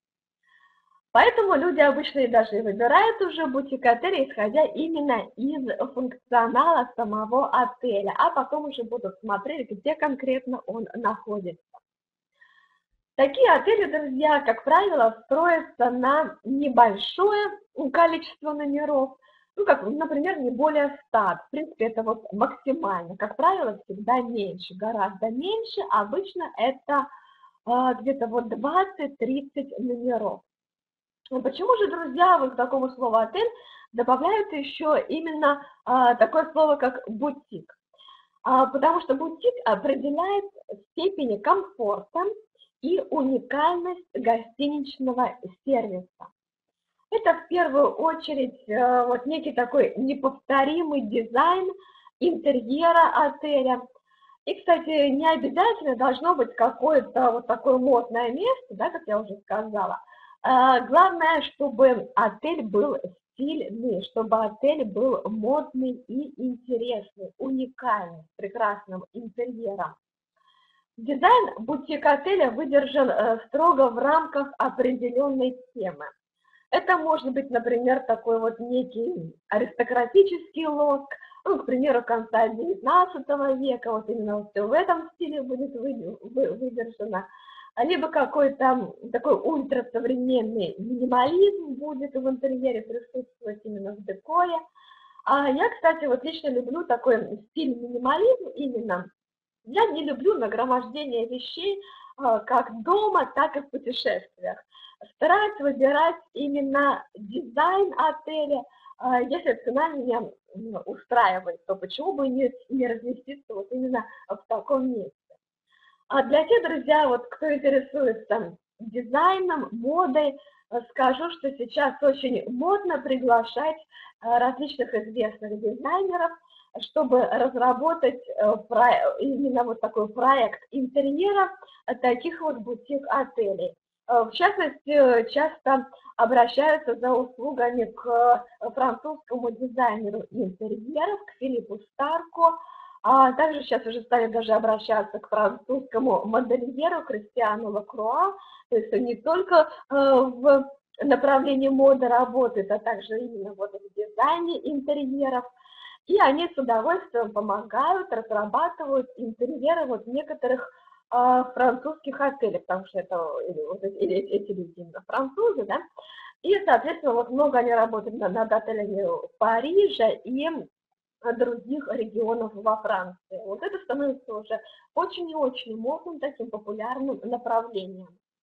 Поэтому люди обычно и даже и выбирают уже бутик-отель, исходя именно из функционала самого отеля, а потом уже будут смотреть, где конкретно он находится. Такие отели, друзья, как правило, строятся на небольшое количество номеров, ну, как, например, не более ста. В принципе, это вот максимально. Как правило, всегда меньше, гораздо меньше. Обычно это а, где-то вот двадцать-тридцать номеров. Ну, почему же, друзья, вот к такому слову «отель» добавляют еще именно а, такое слово, как «бутик»? А, потому что бутик определяет степень комфорта и уникальность гостиничного сервиса. Это в первую очередь а, вот некий такой неповторимый дизайн интерьера отеля. И, кстати, не обязательно должно быть какое-то вот такое модное место, да, как я уже сказала. А, главное, чтобы отель был стильный, чтобы отель был модный и интересный, уникальный, с прекрасным интерьером. Дизайн бутик-отеля выдержан э, строго в рамках определенной темы. Это может быть, например, такой вот некий аристократический лоск, ну, к примеру, конца девятнадцатого века, вот именно вот в этом стиле будет выдержано, либо какой-то такой ультрасовременный минимализм будет в интерьере присутствовать именно в декоре. А я, кстати, вот лично люблю такой стиль минимализм именно. Я не люблю нагромождение вещей как дома, так и в путешествиях. Стараюсь выбирать именно дизайн отеля. Если цена меня устраивает, то почему бы не, не разместиться вот именно в таком месте. А для тех, друзья, вот кто интересуется дизайном, модой, скажу, что сейчас очень модно приглашать различных известных дизайнеров, чтобы разработать именно вот такой проект интерьера таких вот бутик-отелей. В частности, часто обращаются за услугами к французскому дизайнеру интерьеров, к Филиппу Старку, а также сейчас уже стали даже обращаться к французскому модельеру Кристиану Лакруа, то есть он не только в направлении моды работает, а также именно вот в дизайне интерьеров. И они с удовольствием помогают, разрабатывают интерьеры вот некоторых э, французских отелей, потому что это или, вот, или, эти люди именно французы, да. И, соответственно, вот много они работают над, над отелями Парижа и других регионов во Франции. Вот это становится уже очень и очень модным, таким популярным направлением.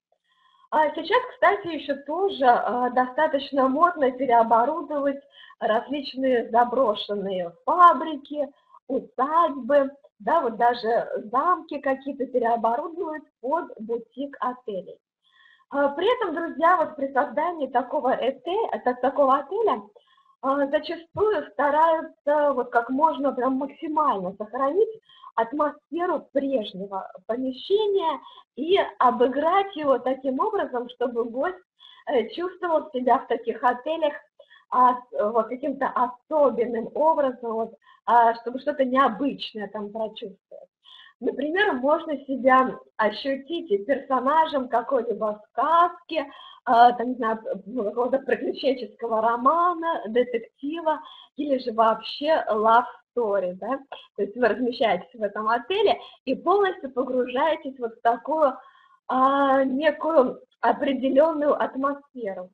А сейчас, кстати, еще тоже а, достаточно модно переоборудовать различные заброшенные фабрики, усадьбы, да, вот даже замки какие-то переоборудовать под бутик-отелей. А, при этом, друзья, вот при создании такого, отеля, такого отеля а, зачастую стараются вот как можно прям максимально сохранить атмосферу прежнего помещения и обыграть его таким образом, чтобы гость э, чувствовал себя в таких отелях а, вот каким-то особенным образом, вот, а, чтобы что-то необычное там прочувствовать. Например, можно себя ощутить персонажем какой-либо сказки, там, не знаю, какого-то приключенческого романа, детектива или же вообще love story, да, то есть вы размещаетесь в этом отеле и полностью погружаетесь вот в такую а, некую определенную атмосферу.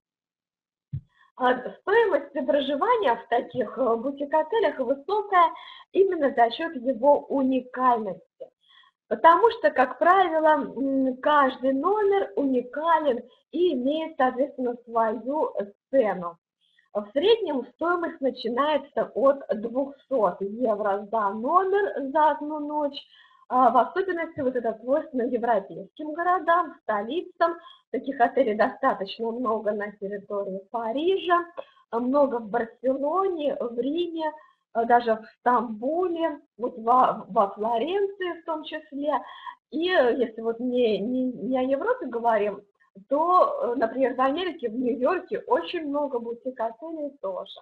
А стоимость проживания в таких бутик-отелях высокая именно за счет его уникальности. Потому что, как правило, каждый номер уникален и имеет, соответственно, свою цену. В среднем стоимость начинается от двухсот евро за номер за одну ночь, А, в особенности вот это свойственно европейским городам, столицам. Таких отелей достаточно много на территории Парижа, а, много в Барселоне, в Риме, а, даже в Стамбуле, вот во, во Флоренции в том числе. И э, если вот не, не, не о Европе говорим, то, э, например, в Америке, в Нью-Йорке очень много бутик-отелей тоже.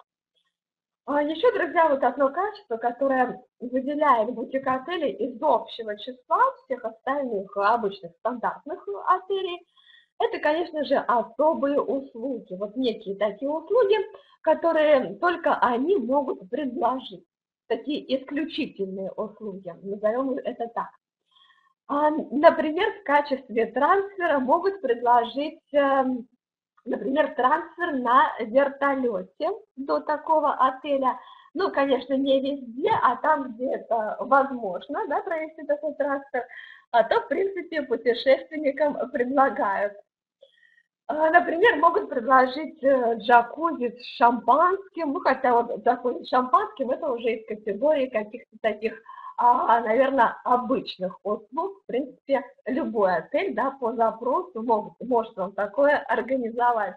А еще, друзья, вот одно качество, которое выделяет бутик-отели из общего числа всех остальных обычных стандартных отелей, это, конечно же, особые услуги. Вот некие такие услуги, которые только они могут предложить. Такие исключительные услуги, назовем это так. А, например, в качестве трансфера могут предложить, эм, например, трансфер на вертолете до такого отеля. Ну, конечно, не везде, а там, где это возможно, да, провести такой трансфер, а то, в принципе, путешественникам предлагают. А, Например, могут предложить э, джакузи с шампанским, ну, хотя вот джакузи с шампанским это уже из категории каких-то таких, а, наверное, обычных услуг. В принципе, любой отель, да, по запросу могут, может он такое организовать.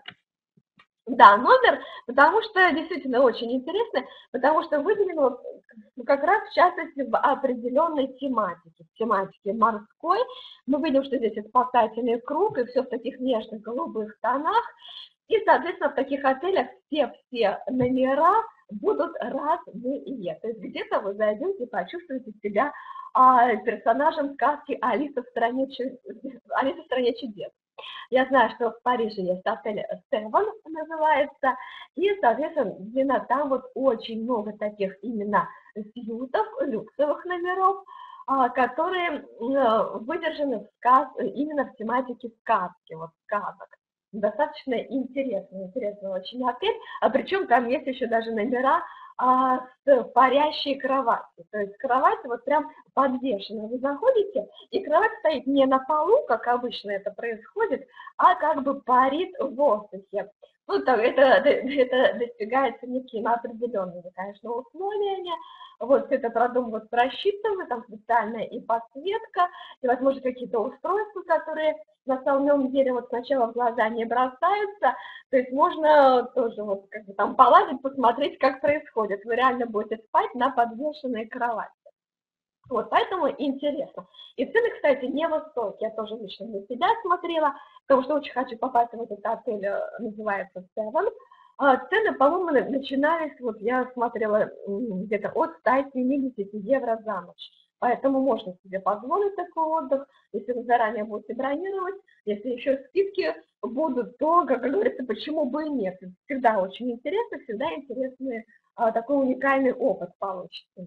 Да, номер, потому что действительно очень интересно, потому что выделено ну, как раз в частности в определенной тематике, в тематике морской. Мы видим, что здесь и спасательный круг, и все в таких нежных голубых тонах. И, соответственно, в таких отелях все-все номера будут разные. То есть где-то вы зайдете и почувствуете себя а, персонажем сказки «Алиса в стране, Алиса в стране чудес». Я знаю, что в Париже есть отель Seven, называется, и, соответственно, именно там вот очень много таких именно сьютов, люксовых номеров, а, которые э, выдержаны в сказ... именно в тематике сказки, вот сказок. Достаточно интересный, интересный очень отель, а причем там есть еще даже номера а, с парящей кроватью, то есть кровать вот прям подвешена, вы заходите, и кровать стоит не на полу, как обычно это происходит, а как бы парит в воздухе. Ну, так, это, это достигается некими определенными, конечно, условиями. Вот это продумывают, просчитывают, там специальная и подсветка, и, возможно, какие-то устройства, которые на самом деле вот сначала в глаза не бросаются, то есть можно тоже вот как бы там полазить, посмотреть, как происходит. Вы реально будете спать на подвешенной кровати. Вот, поэтому интересно. И цены, кстати, невысокие. Я тоже лично для себя смотрела, потому что очень хочу попасть в этот отель, э, называется Seven. А цены, по-моему, начинались, вот я смотрела где-то от ста семидесяти евро за ночь. Поэтому можно себе позволить такой отдых, если вы заранее будете бронировать. Если еще скидки будут, то, как говорится, почему бы и нет. Всегда очень интересно, всегда интересный а, такой уникальный опыт получится.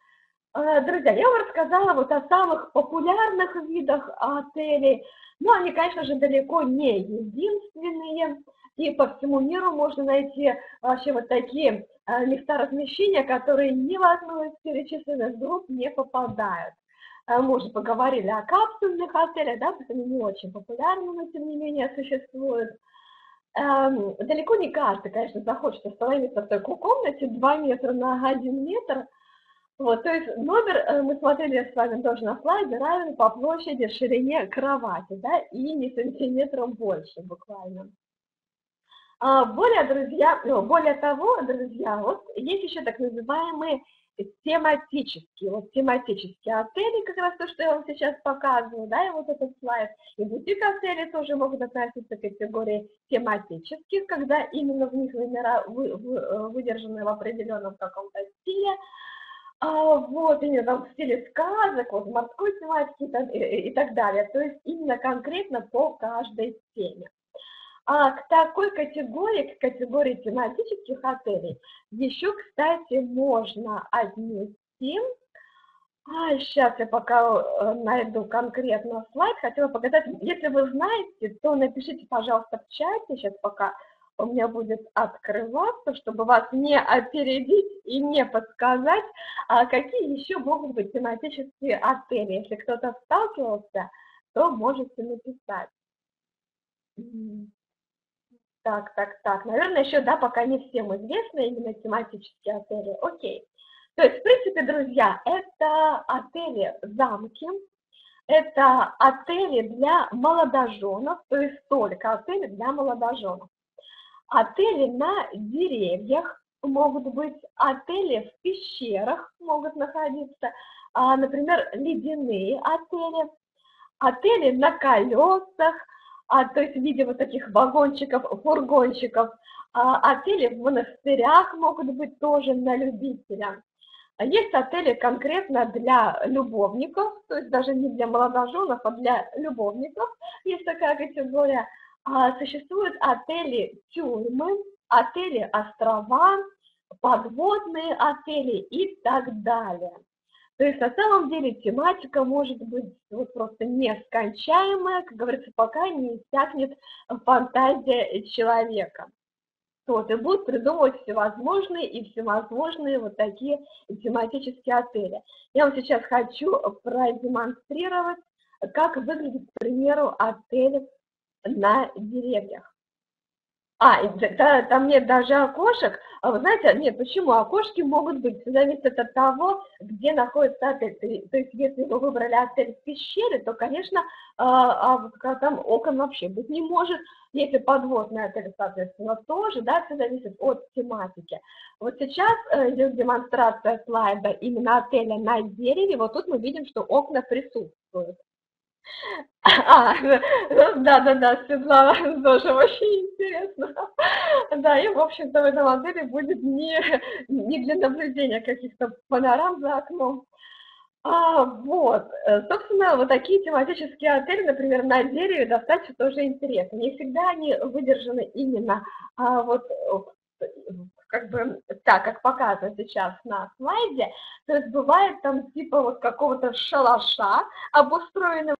А, Друзья, я вам рассказала вот о самых популярных видах отелей, но они, конечно же, далеко не единственные, и по всему миру можно найти вообще вот такие а, места размещения, которые ни в одну из перечисленных групп не попадают. А, Мы уже поговорили о капсульных отелях, да, потому что они не очень популярны, но тем не менее существуют. Эм, Далеко не каждый, конечно, захочет остановиться в такой комнате два метра на один метр. Вот, то есть номер, э, мы смотрели с вами тоже на слайде, равен по площади ширине кровати, да, и не сантиметром больше буквально. А, Более, друзья, ну, более того, друзья, вот есть еще так называемые тематические, вот тематические отели, как раз то, что я вам сейчас показываю, да, и вот этот слайд, и бутик-отели тоже могут относиться к категории тематических, когда именно в них номера вы, вы, э, выдержаны в определенном каком-то стиле. А, вот, именно там в стиле сказок, вот морской тематики и, так- и- и так далее. То есть именно конкретно по каждой теме. А к такой категории, к категории тематических отелей, еще, кстати, можно отнести, а, сейчас я пока э, найду конкретно слайд, хотела показать, если вы знаете, то напишите, пожалуйста, в чате, сейчас пока у меня будет открываться, чтобы вас не опередить и не подсказать, а какие еще могут быть тематические отели. Если кто-то сталкивался, то можете написать. М, Так, так, так. Наверное, еще, да, пока не всем известны именно тематические отели. Окей. То есть, в принципе, друзья, это отели-замки, это отели для молодоженов, то есть только отели для молодоженов. Отели на деревьях могут быть, отели в пещерах могут находиться, а, например, ледяные отели, отели на колесах, а, то есть в виде вот таких вагончиков, фургончиков, а, отели в монастырях могут быть тоже на любителя. А есть отели конкретно для любовников, то есть даже не для молодоженов, а для любовников, есть такая категория. А, существуют отели-тюрьмы, отели-острова, подводные отели и так далее. То есть на самом деле тематика может быть вот просто нескончаемая, как говорится, пока не иссякнет фантазия человека. Вот, и будут придумывать всевозможные и всевозможные вот такие тематические отели. Я вам сейчас хочу продемонстрировать, как выглядит, к примеру, отель на деревьях. А, да, там нет даже окошек. А вы знаете, нет, почему? Окошки могут быть, все зависит от того, где находится отель. То есть, если вы выбрали отель в пещере, то, конечно, а, а, там окон вообще быть не может. Если подводный отель, соответственно, тоже, да, все зависит от тематики. Вот сейчас идет демонстрация слайда именно отеля на дереве. Вот тут мы видим, что окна присутствуют. А, да-да-да, Светлана, тоже очень интересно. Да, и, в общем-то, в этом отеле будет не, не для наблюдения каких-то панорам за окном. А, вот, собственно, вот такие тематические отели, например, на дереве, достаточно тоже интересно. Не всегда они выдержаны именно а, вот как бы так, как показано сейчас на слайде. То есть бывает там типа вот какого-то шалаша обустроенного,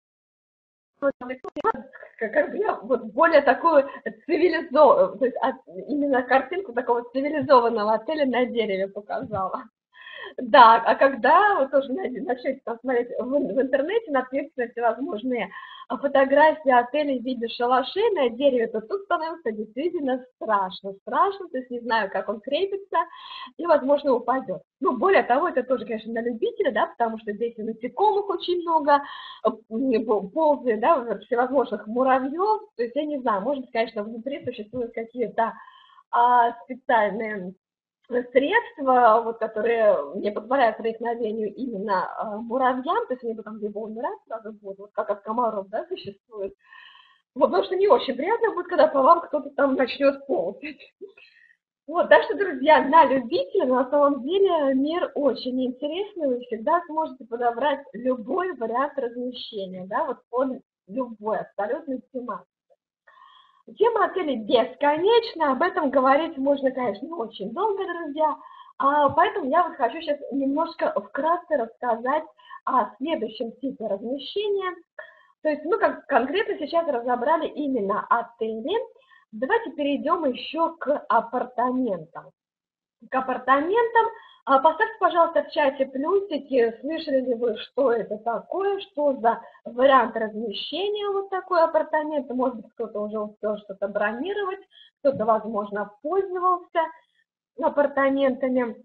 как бы я вот более такую цивилизованную, то есть именно картинку такого цивилизованного отеля на дереве показала. Да, а когда вы тоже начнете посмотреть в, в интернете, написаны всевозможные фотографии отелей в виде шалашей на дереве, то тут становится действительно страшно, страшно, то есть не знаю, как он крепится и, возможно, упадет. Ну, более того, это тоже, конечно, на любителя, да, потому что здесь и насекомых очень много, ползает, да, всевозможных муравьев, то есть я не знаю, может быть, конечно, внутри существуют какие-то а, специальные средства, вот, которые не позволяют проникновению именно э, муравьям, то есть они потом либо умирать сразу будут, вот как от комаров, да, существует. Вот, потому что не очень приятно будет, когда по вам кто-то там начнет ползать. Вот, так что, друзья, на любителя на самом деле мир очень интересный, вы всегда сможете подобрать любой вариант размещения, да, вот под любой абсолютно тематике. Тема отелей бесконечна, об этом говорить можно, конечно, очень долго, друзья, а, поэтому я вот хочу сейчас немножко вкратце рассказать о следующем типе размещения. То есть мы как конкретно сейчас разобрали именно отели. Давайте перейдем еще к апартаментам. К апартаментам. Поставьте, пожалуйста, в чате плюсики, слышали ли вы, что это такое, что за вариант размещения вот такой апартамент. Может быть, кто-то уже успел что-то бронировать, кто-то, возможно, пользовался апартаментами.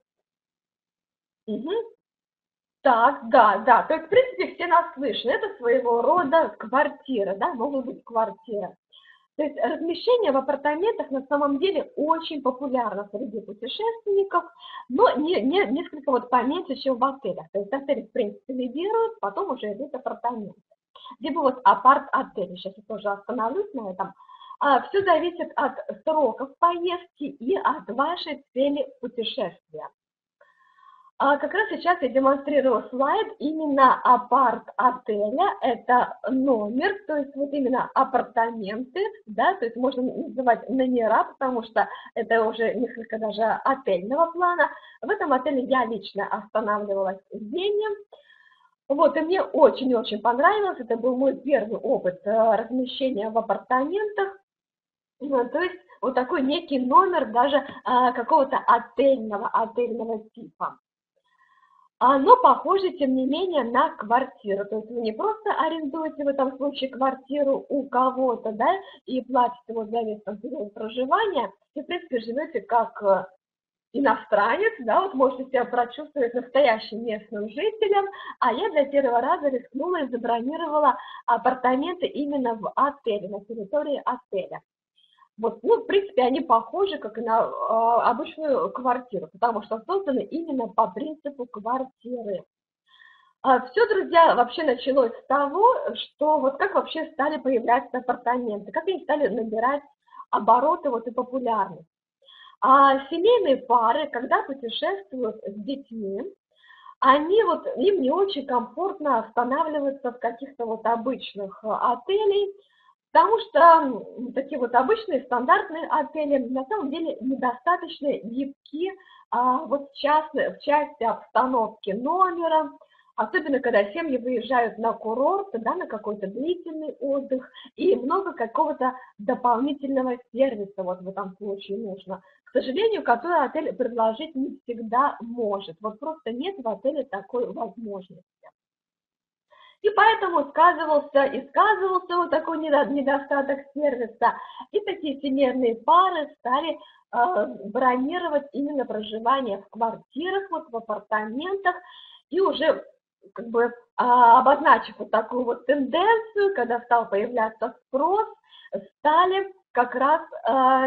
Угу. Так, да, да, то есть, в принципе, все нас слышны. Это своего рода квартира, да, могут быть квартиры. То есть размещение в апартаментах на самом деле очень популярно среди путешественников, но не, не, несколько вот поменьше, чем в отелях. То есть отели, в принципе, лидируют, потом уже идут апартаменты. Либо вот апарт-отели, сейчас я тоже остановлюсь на этом. А, все зависит от сроков поездки и от вашей цели путешествия. А как раз сейчас я демонстрирую слайд именно апарт-отеля, это номер, то есть вот именно апартаменты, да, то есть можно называть номера, потому что это уже несколько даже отельного плана. В этом отеле я лично останавливалась в Вене, вот, и мне очень-очень понравилось, это был мой первый опыт размещения в апартаментах, то есть вот такой некий номер даже какого-то отельного, отельного типа. Но похоже, тем не менее, на квартиру. То есть вы не просто арендуете в этом случае квартиру у кого-то, да, и платите вот за весь там период проживания, и, в принципе, живете как иностранец, да, вот можете себя прочувствовать настоящим местным жителем, а я для первого раза рискнула и забронировала апартаменты именно в отеле, на территории отеля. Вот, ну, в принципе, они похожи, как и на э, обычную квартиру, потому что созданы именно по принципу квартиры. Все, друзья, вообще началось с того, что вот как вообще стали появляться апартаменты, как они стали набирать обороты вот и популярность. А семейные пары, когда путешествуют с детьми, они вот, им не очень комфортно останавливаться в каких-то вот обычных отелей, потому что такие вот обычные стандартные отели на самом деле недостаточно гибки а, вот в, частной, в части обстановки номера, особенно когда семьи выезжают на курорт, да, на какой-то длительный отдых, и много какого-то дополнительного сервиса вот в этом случае нужно, к сожалению, который отель предложить не всегда может. Вот просто нет в отеле такой возможности. И поэтому сказывался и сказывался вот такой недостаток сервиса, и такие семейные пары стали э, бронировать именно проживание в квартирах, вот в апартаментах, и уже как бы а, обозначив вот такую вот тенденцию, когда стал появляться спрос, стали как раз а,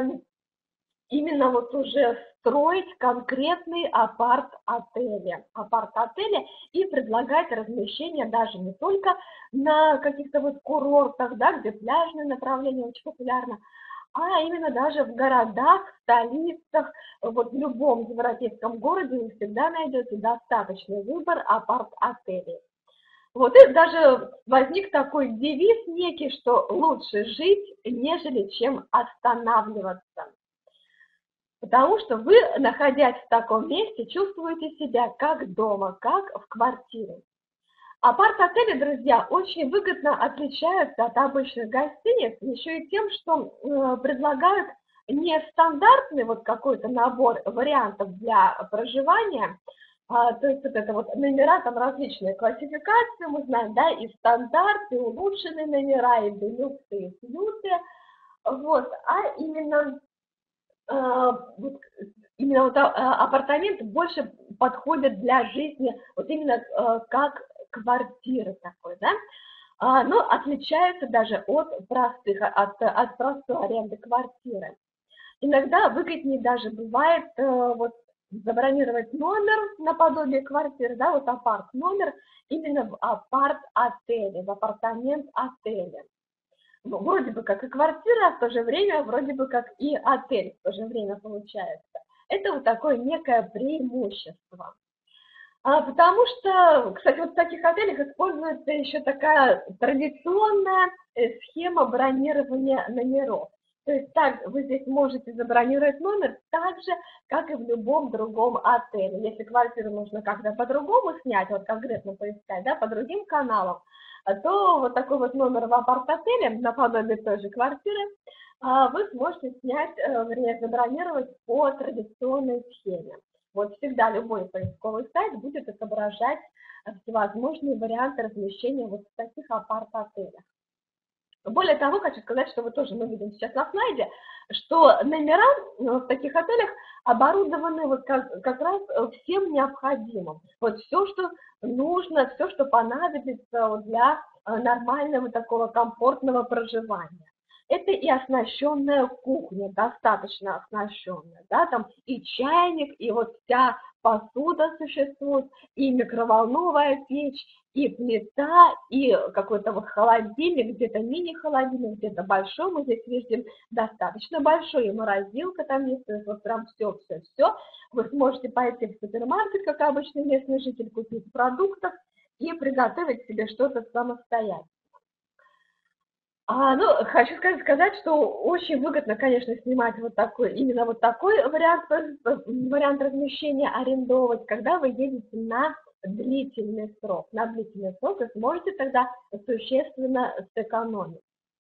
именно вот уже строить конкретные апарт-отели, апарт-отели и предлагать размещение даже не только на каких-то вот курортах, да, где пляжное направление очень популярно, а именно даже в городах, столицах, вот в любом европейском городе вы всегда найдете достаточный выбор апарт-отелей. Вот и даже возник такой девиз некий, что лучше жить, нежели чем останавливаться. Потому что вы, находясь в таком месте, чувствуете себя как дома, как в квартире. Апарт-отели, друзья, очень выгодно отличаются от обычных гостиниц еще и тем, что э, предлагают не стандартный вот какой-то набор вариантов для проживания, а, то есть вот это вот номера, там различные классификации, мы знаем, да, и стандарты, и улучшенные номера, и делюксы, и сьюты, вот, а именно, э, вот, именно вот, а, апартаменты больше подходят для жизни, вот именно э, как квартира такой, да, а, но отличается даже от простых, от, от простой аренды квартиры. Иногда выгоднее даже бывает э, вот забронировать номер наподобие квартиры, да, вот апарт-номер именно в апарт-отеле, в апартамент-отеле. Ну, вроде бы как и квартира, а в то же время вроде бы как и отель в то же время получается. Это вот такое некое преимущество. А, потому что, кстати, вот в таких отелях используется еще такая традиционная схема бронирования номеров. То есть так вы здесь можете забронировать номер так же, как и в любом другом отеле. Если квартиру нужно как-то по-другому снять, вот конкретно поискать, да, по другим каналам, то вот такой вот номер в апарт-отеле, наподобие той же квартиры, вы сможете снять, вернее, забронировать по традиционной схеме. Вот всегда любой поисковый сайт будет отображать всевозможные варианты размещения вот в таких апарт-отелях. Более того, хочу сказать, что вы тоже, мы видим сейчас на слайде, что номера в таких отелях оборудованы вот как, как раз всем необходимым. Вот все, что нужно, все, что понадобится для нормального такого комфортного проживания. Это и оснащенная кухня, достаточно оснащенная, да, там и чайник, и вот вся посуда существует, и микроволновая печь, и плита, и какой-то вот холодильник, где-то мини-холодильник, где-то большой, мы здесь видим достаточно большой, и морозилка там есть, то есть вот прям все-все-все. Вы сможете пойти в супермаркет, как обычный местный житель, купить продуктов и приготовить себе что-то самостоятельно. А, ну, хочу сказать, сказать, что очень выгодно, конечно, снимать вот такой, именно вот такой вариант, вариант размещения, арендовать, когда вы едете на длительный срок. На длительный срок вы сможете тогда существенно сэкономить.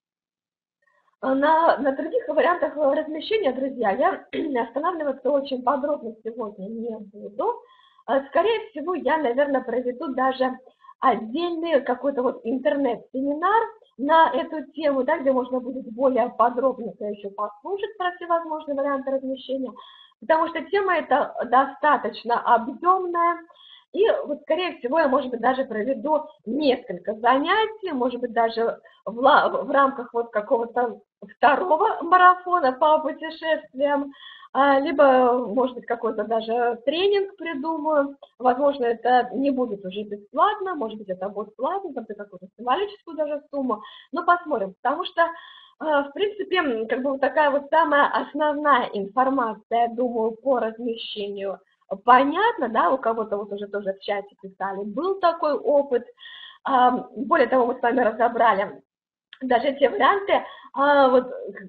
На, на других вариантах размещения, друзья, я останавливаться очень подробно сегодня не буду. Скорее всего, я, наверное, проведу даже отдельный какой-то вот интернет-семинар на эту тему, да, где можно будет более подробно еще послушать про всевозможные варианты размещения, потому что тема эта достаточно объемная, и вот, скорее всего, я, может быть, даже проведу несколько занятий, может быть, даже в, в рамках вот какого-то второго марафона по путешествиям, либо, может быть, какой-то даже тренинг придумаю. Возможно, это не будет уже бесплатно, может быть, это будет платно, там какую-то символическую даже сумму, но посмотрим, потому что, в принципе, как бы вот такая вот самая основная информация, я думаю, по размещению понятно, да, у кого-то вот уже тоже в чате писали, был такой опыт. Более того, мы с вами разобрали даже те варианты, вот,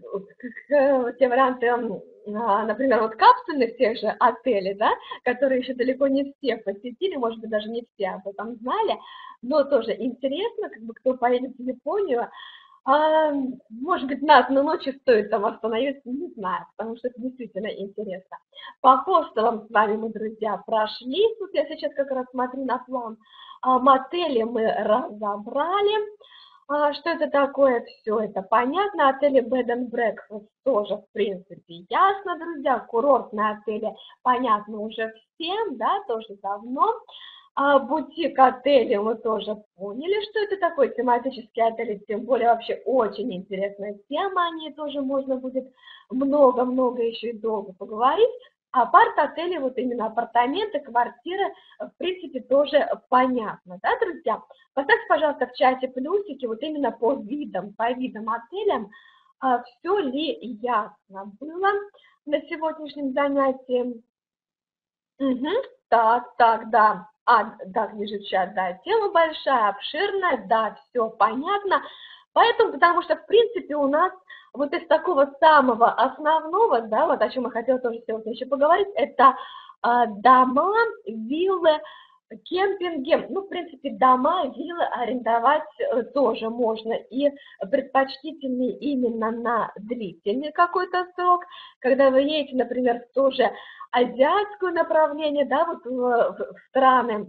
те варианты, например, вот капсульных тех же отелей, да, которые еще далеко не все посетили, может быть, даже не все об этом знали, но тоже интересно, как бы, кто поедет в Японию, А, может быть, на одну ночь стоит там остановиться, не знаю, потому что это действительно интересно. По хостелам с вами мы, друзья, прошли. Тут я сейчас как раз смотрю на план. А, мотели мы разобрали. А, что это такое? Все это понятно. Отели Bed and Breakfast тоже, в принципе, ясно, друзья. Курортные отели понятно уже всем, да, тоже давно. А бутик-отели мы тоже поняли, что это такое, тематические отели, тем более вообще очень интересная тема, о ней тоже можно будет много-много еще и долго поговорить. Апарт-отели, вот именно апартаменты, квартиры, в принципе, тоже понятно, да, друзья? Поставьте, пожалуйста, в чате плюсики, вот именно по видам, по видам отелям, а все ли ясно было на сегодняшнем занятии. Угу. Так, так, да. А, да, вижу чат, да, тема большая, обширная, да, все понятно. Поэтому, потому что, в принципе, у нас вот из такого самого основного, да, вот о чем я хотела тоже сегодня еще поговорить, это а, дома, виллы, кемпинги. Ну, в принципе, дома, виллы арендовать тоже можно, и предпочтительнее именно на длительный какой-то срок, когда вы едете, например, в то же азиатское направление, да, вот в, в страны,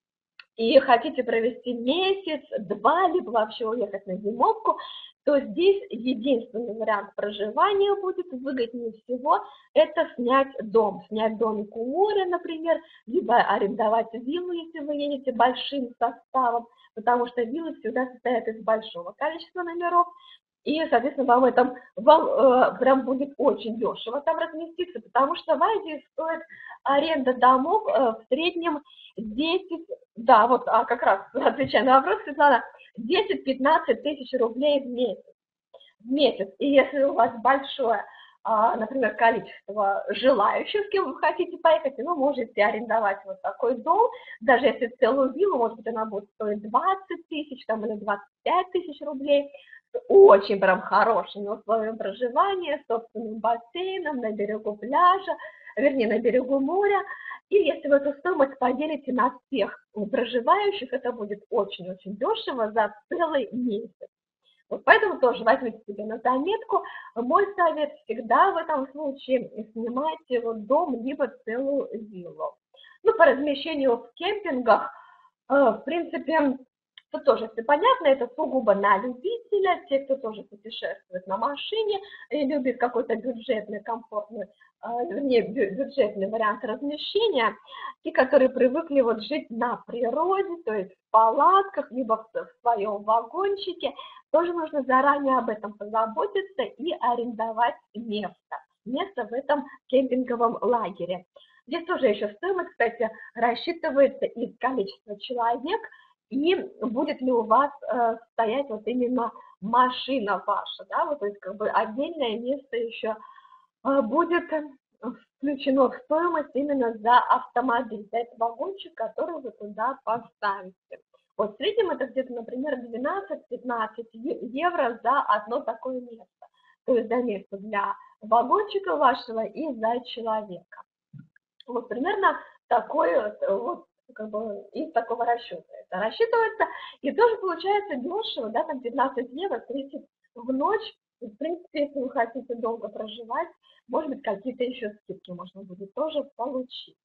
и хотите провести месяц, два, либо вообще уехать на зимовку, то здесь единственный вариант проживания будет выгоднее всего, это снять дом, снять домик у моря, например, либо арендовать виллу, если вы едете большим составом, потому что виллы всегда состоят из большого количества номеров, и, соответственно, вам это вам, э, прям будет очень дешево там разместиться, потому что в Азии стоит аренда домов э, в среднем десять, да, вот а как раз отвечая на вопрос, Светлана, десять-пятнадцать тысяч рублей в месяц. В месяц. И если у вас большое, а, например, количество желающих, с кем вы хотите поехать, вы можете арендовать вот такой дом, даже если целую виллу, может быть, она будет стоить двадцать тысяч там, или двадцать пять тысяч рублей, очень прям хорошими условиями проживания, с собственным бассейном, на берегу пляжа, вернее, на берегу моря. И если вы эту стоимость поделите на всех проживающих, это будет очень-очень дешево за целый месяц. Вот поэтому тоже возьмите себе на заметку. Мой совет всегда в этом случае снимайте вот дом, либо целую виллу. Ну, по размещению в кемпингах, в принципе, тут тоже все понятно, это сугубо на любителя, те, кто тоже путешествует на машине и любит какой-то бюджетный, комфортный, вернее, бюджетный вариант размещения, те, которые привыкли вот жить на природе, то есть в палатках, либо в своем вагончике, тоже нужно заранее об этом позаботиться и арендовать место, место в этом кемпинговом лагере. Здесь тоже еще стоимость, кстати, рассчитывается из количества человек, и будет ли у вас э, стоять вот именно машина ваша, да, вот, то есть как бы отдельное место еще э, будет включено в стоимость именно за автомобиль, за этот вагончик, который вы туда поставите. Вот в среднем это где-то, например, двенадцать-пятнадцать евро за одно такое место, то есть за место для вагончика вашего и за человека. Вот примерно такой вот, как бы, из такого расчета это рассчитывается, и тоже получается дешево, да, там пятнадцать евро, тридцать в ночь, и, в принципе, если вы хотите долго проживать, может быть, какие-то еще скидки можно будет тоже получить.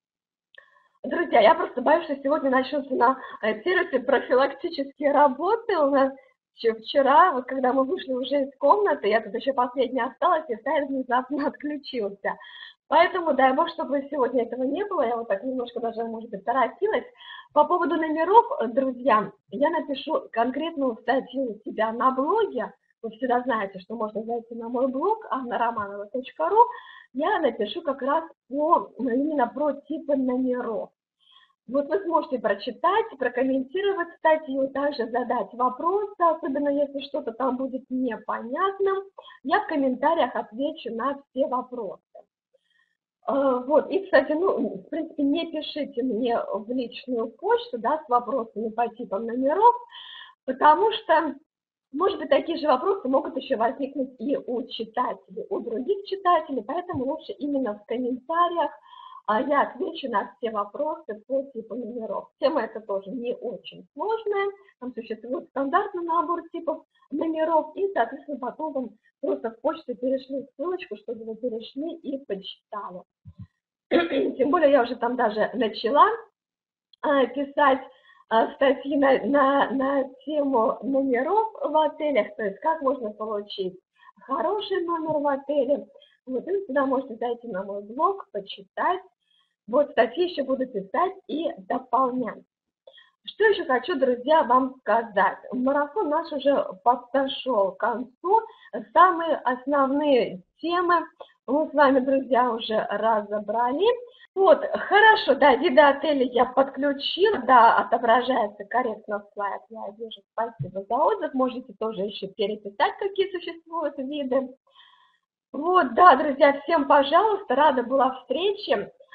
Друзья, я просто боюсь, что сегодня начнутся на сервисе профилактические работы, у нас еще вчера, вот когда мы вышли уже из комнаты, я тут еще последняя осталась, и сайт внезапно отключился. Поэтому дай бог, чтобы сегодня этого не было, я вот так немножко даже, может быть, торопилась. По поводу номеров, друзья, я напишу конкретную статью у себя на блоге. Вы всегда знаете, что можно зайти на мой блог анна романова точка ру. Я напишу как раз по, именно про типы номеров. Вот вы сможете прочитать, прокомментировать статью, также задать вопросы, особенно если что-то там будет непонятно. Я в комментариях отвечу на все вопросы. Вот, и, кстати, ну, в принципе, не пишите мне в личную почту, да, с вопросами по типам номеров, потому что, может быть, такие же вопросы могут еще возникнуть и у читателей, у других читателей, поэтому лучше именно в комментариях а я отвечу на все вопросы по типу номеров. Тема эта тоже не очень сложная, там существует стандартный набор типов номеров, и, соответственно, потом вам просто в почту перешли ссылочку, чтобы вы перешли и почитали. Тем более я уже там даже начала э, писать э, статьи на, на, на тему номеров в отелях, то есть как можно получить хороший номер в отеле. Вот, и сюда можете зайти на мой блог, почитать. Вот статьи еще буду писать и дополнять. Что еще хочу, друзья, вам сказать. Марафон наш уже подошел к концу. Самые основные темы мы с вами, друзья, уже разобрали. Вот, хорошо, да, виды отеля я подключила, да, отображается корректно слайд. Я вижу, спасибо за отзыв. Можете тоже еще переписать, какие существуют виды. Вот, да, друзья, всем пожалуйста, рада была встрече.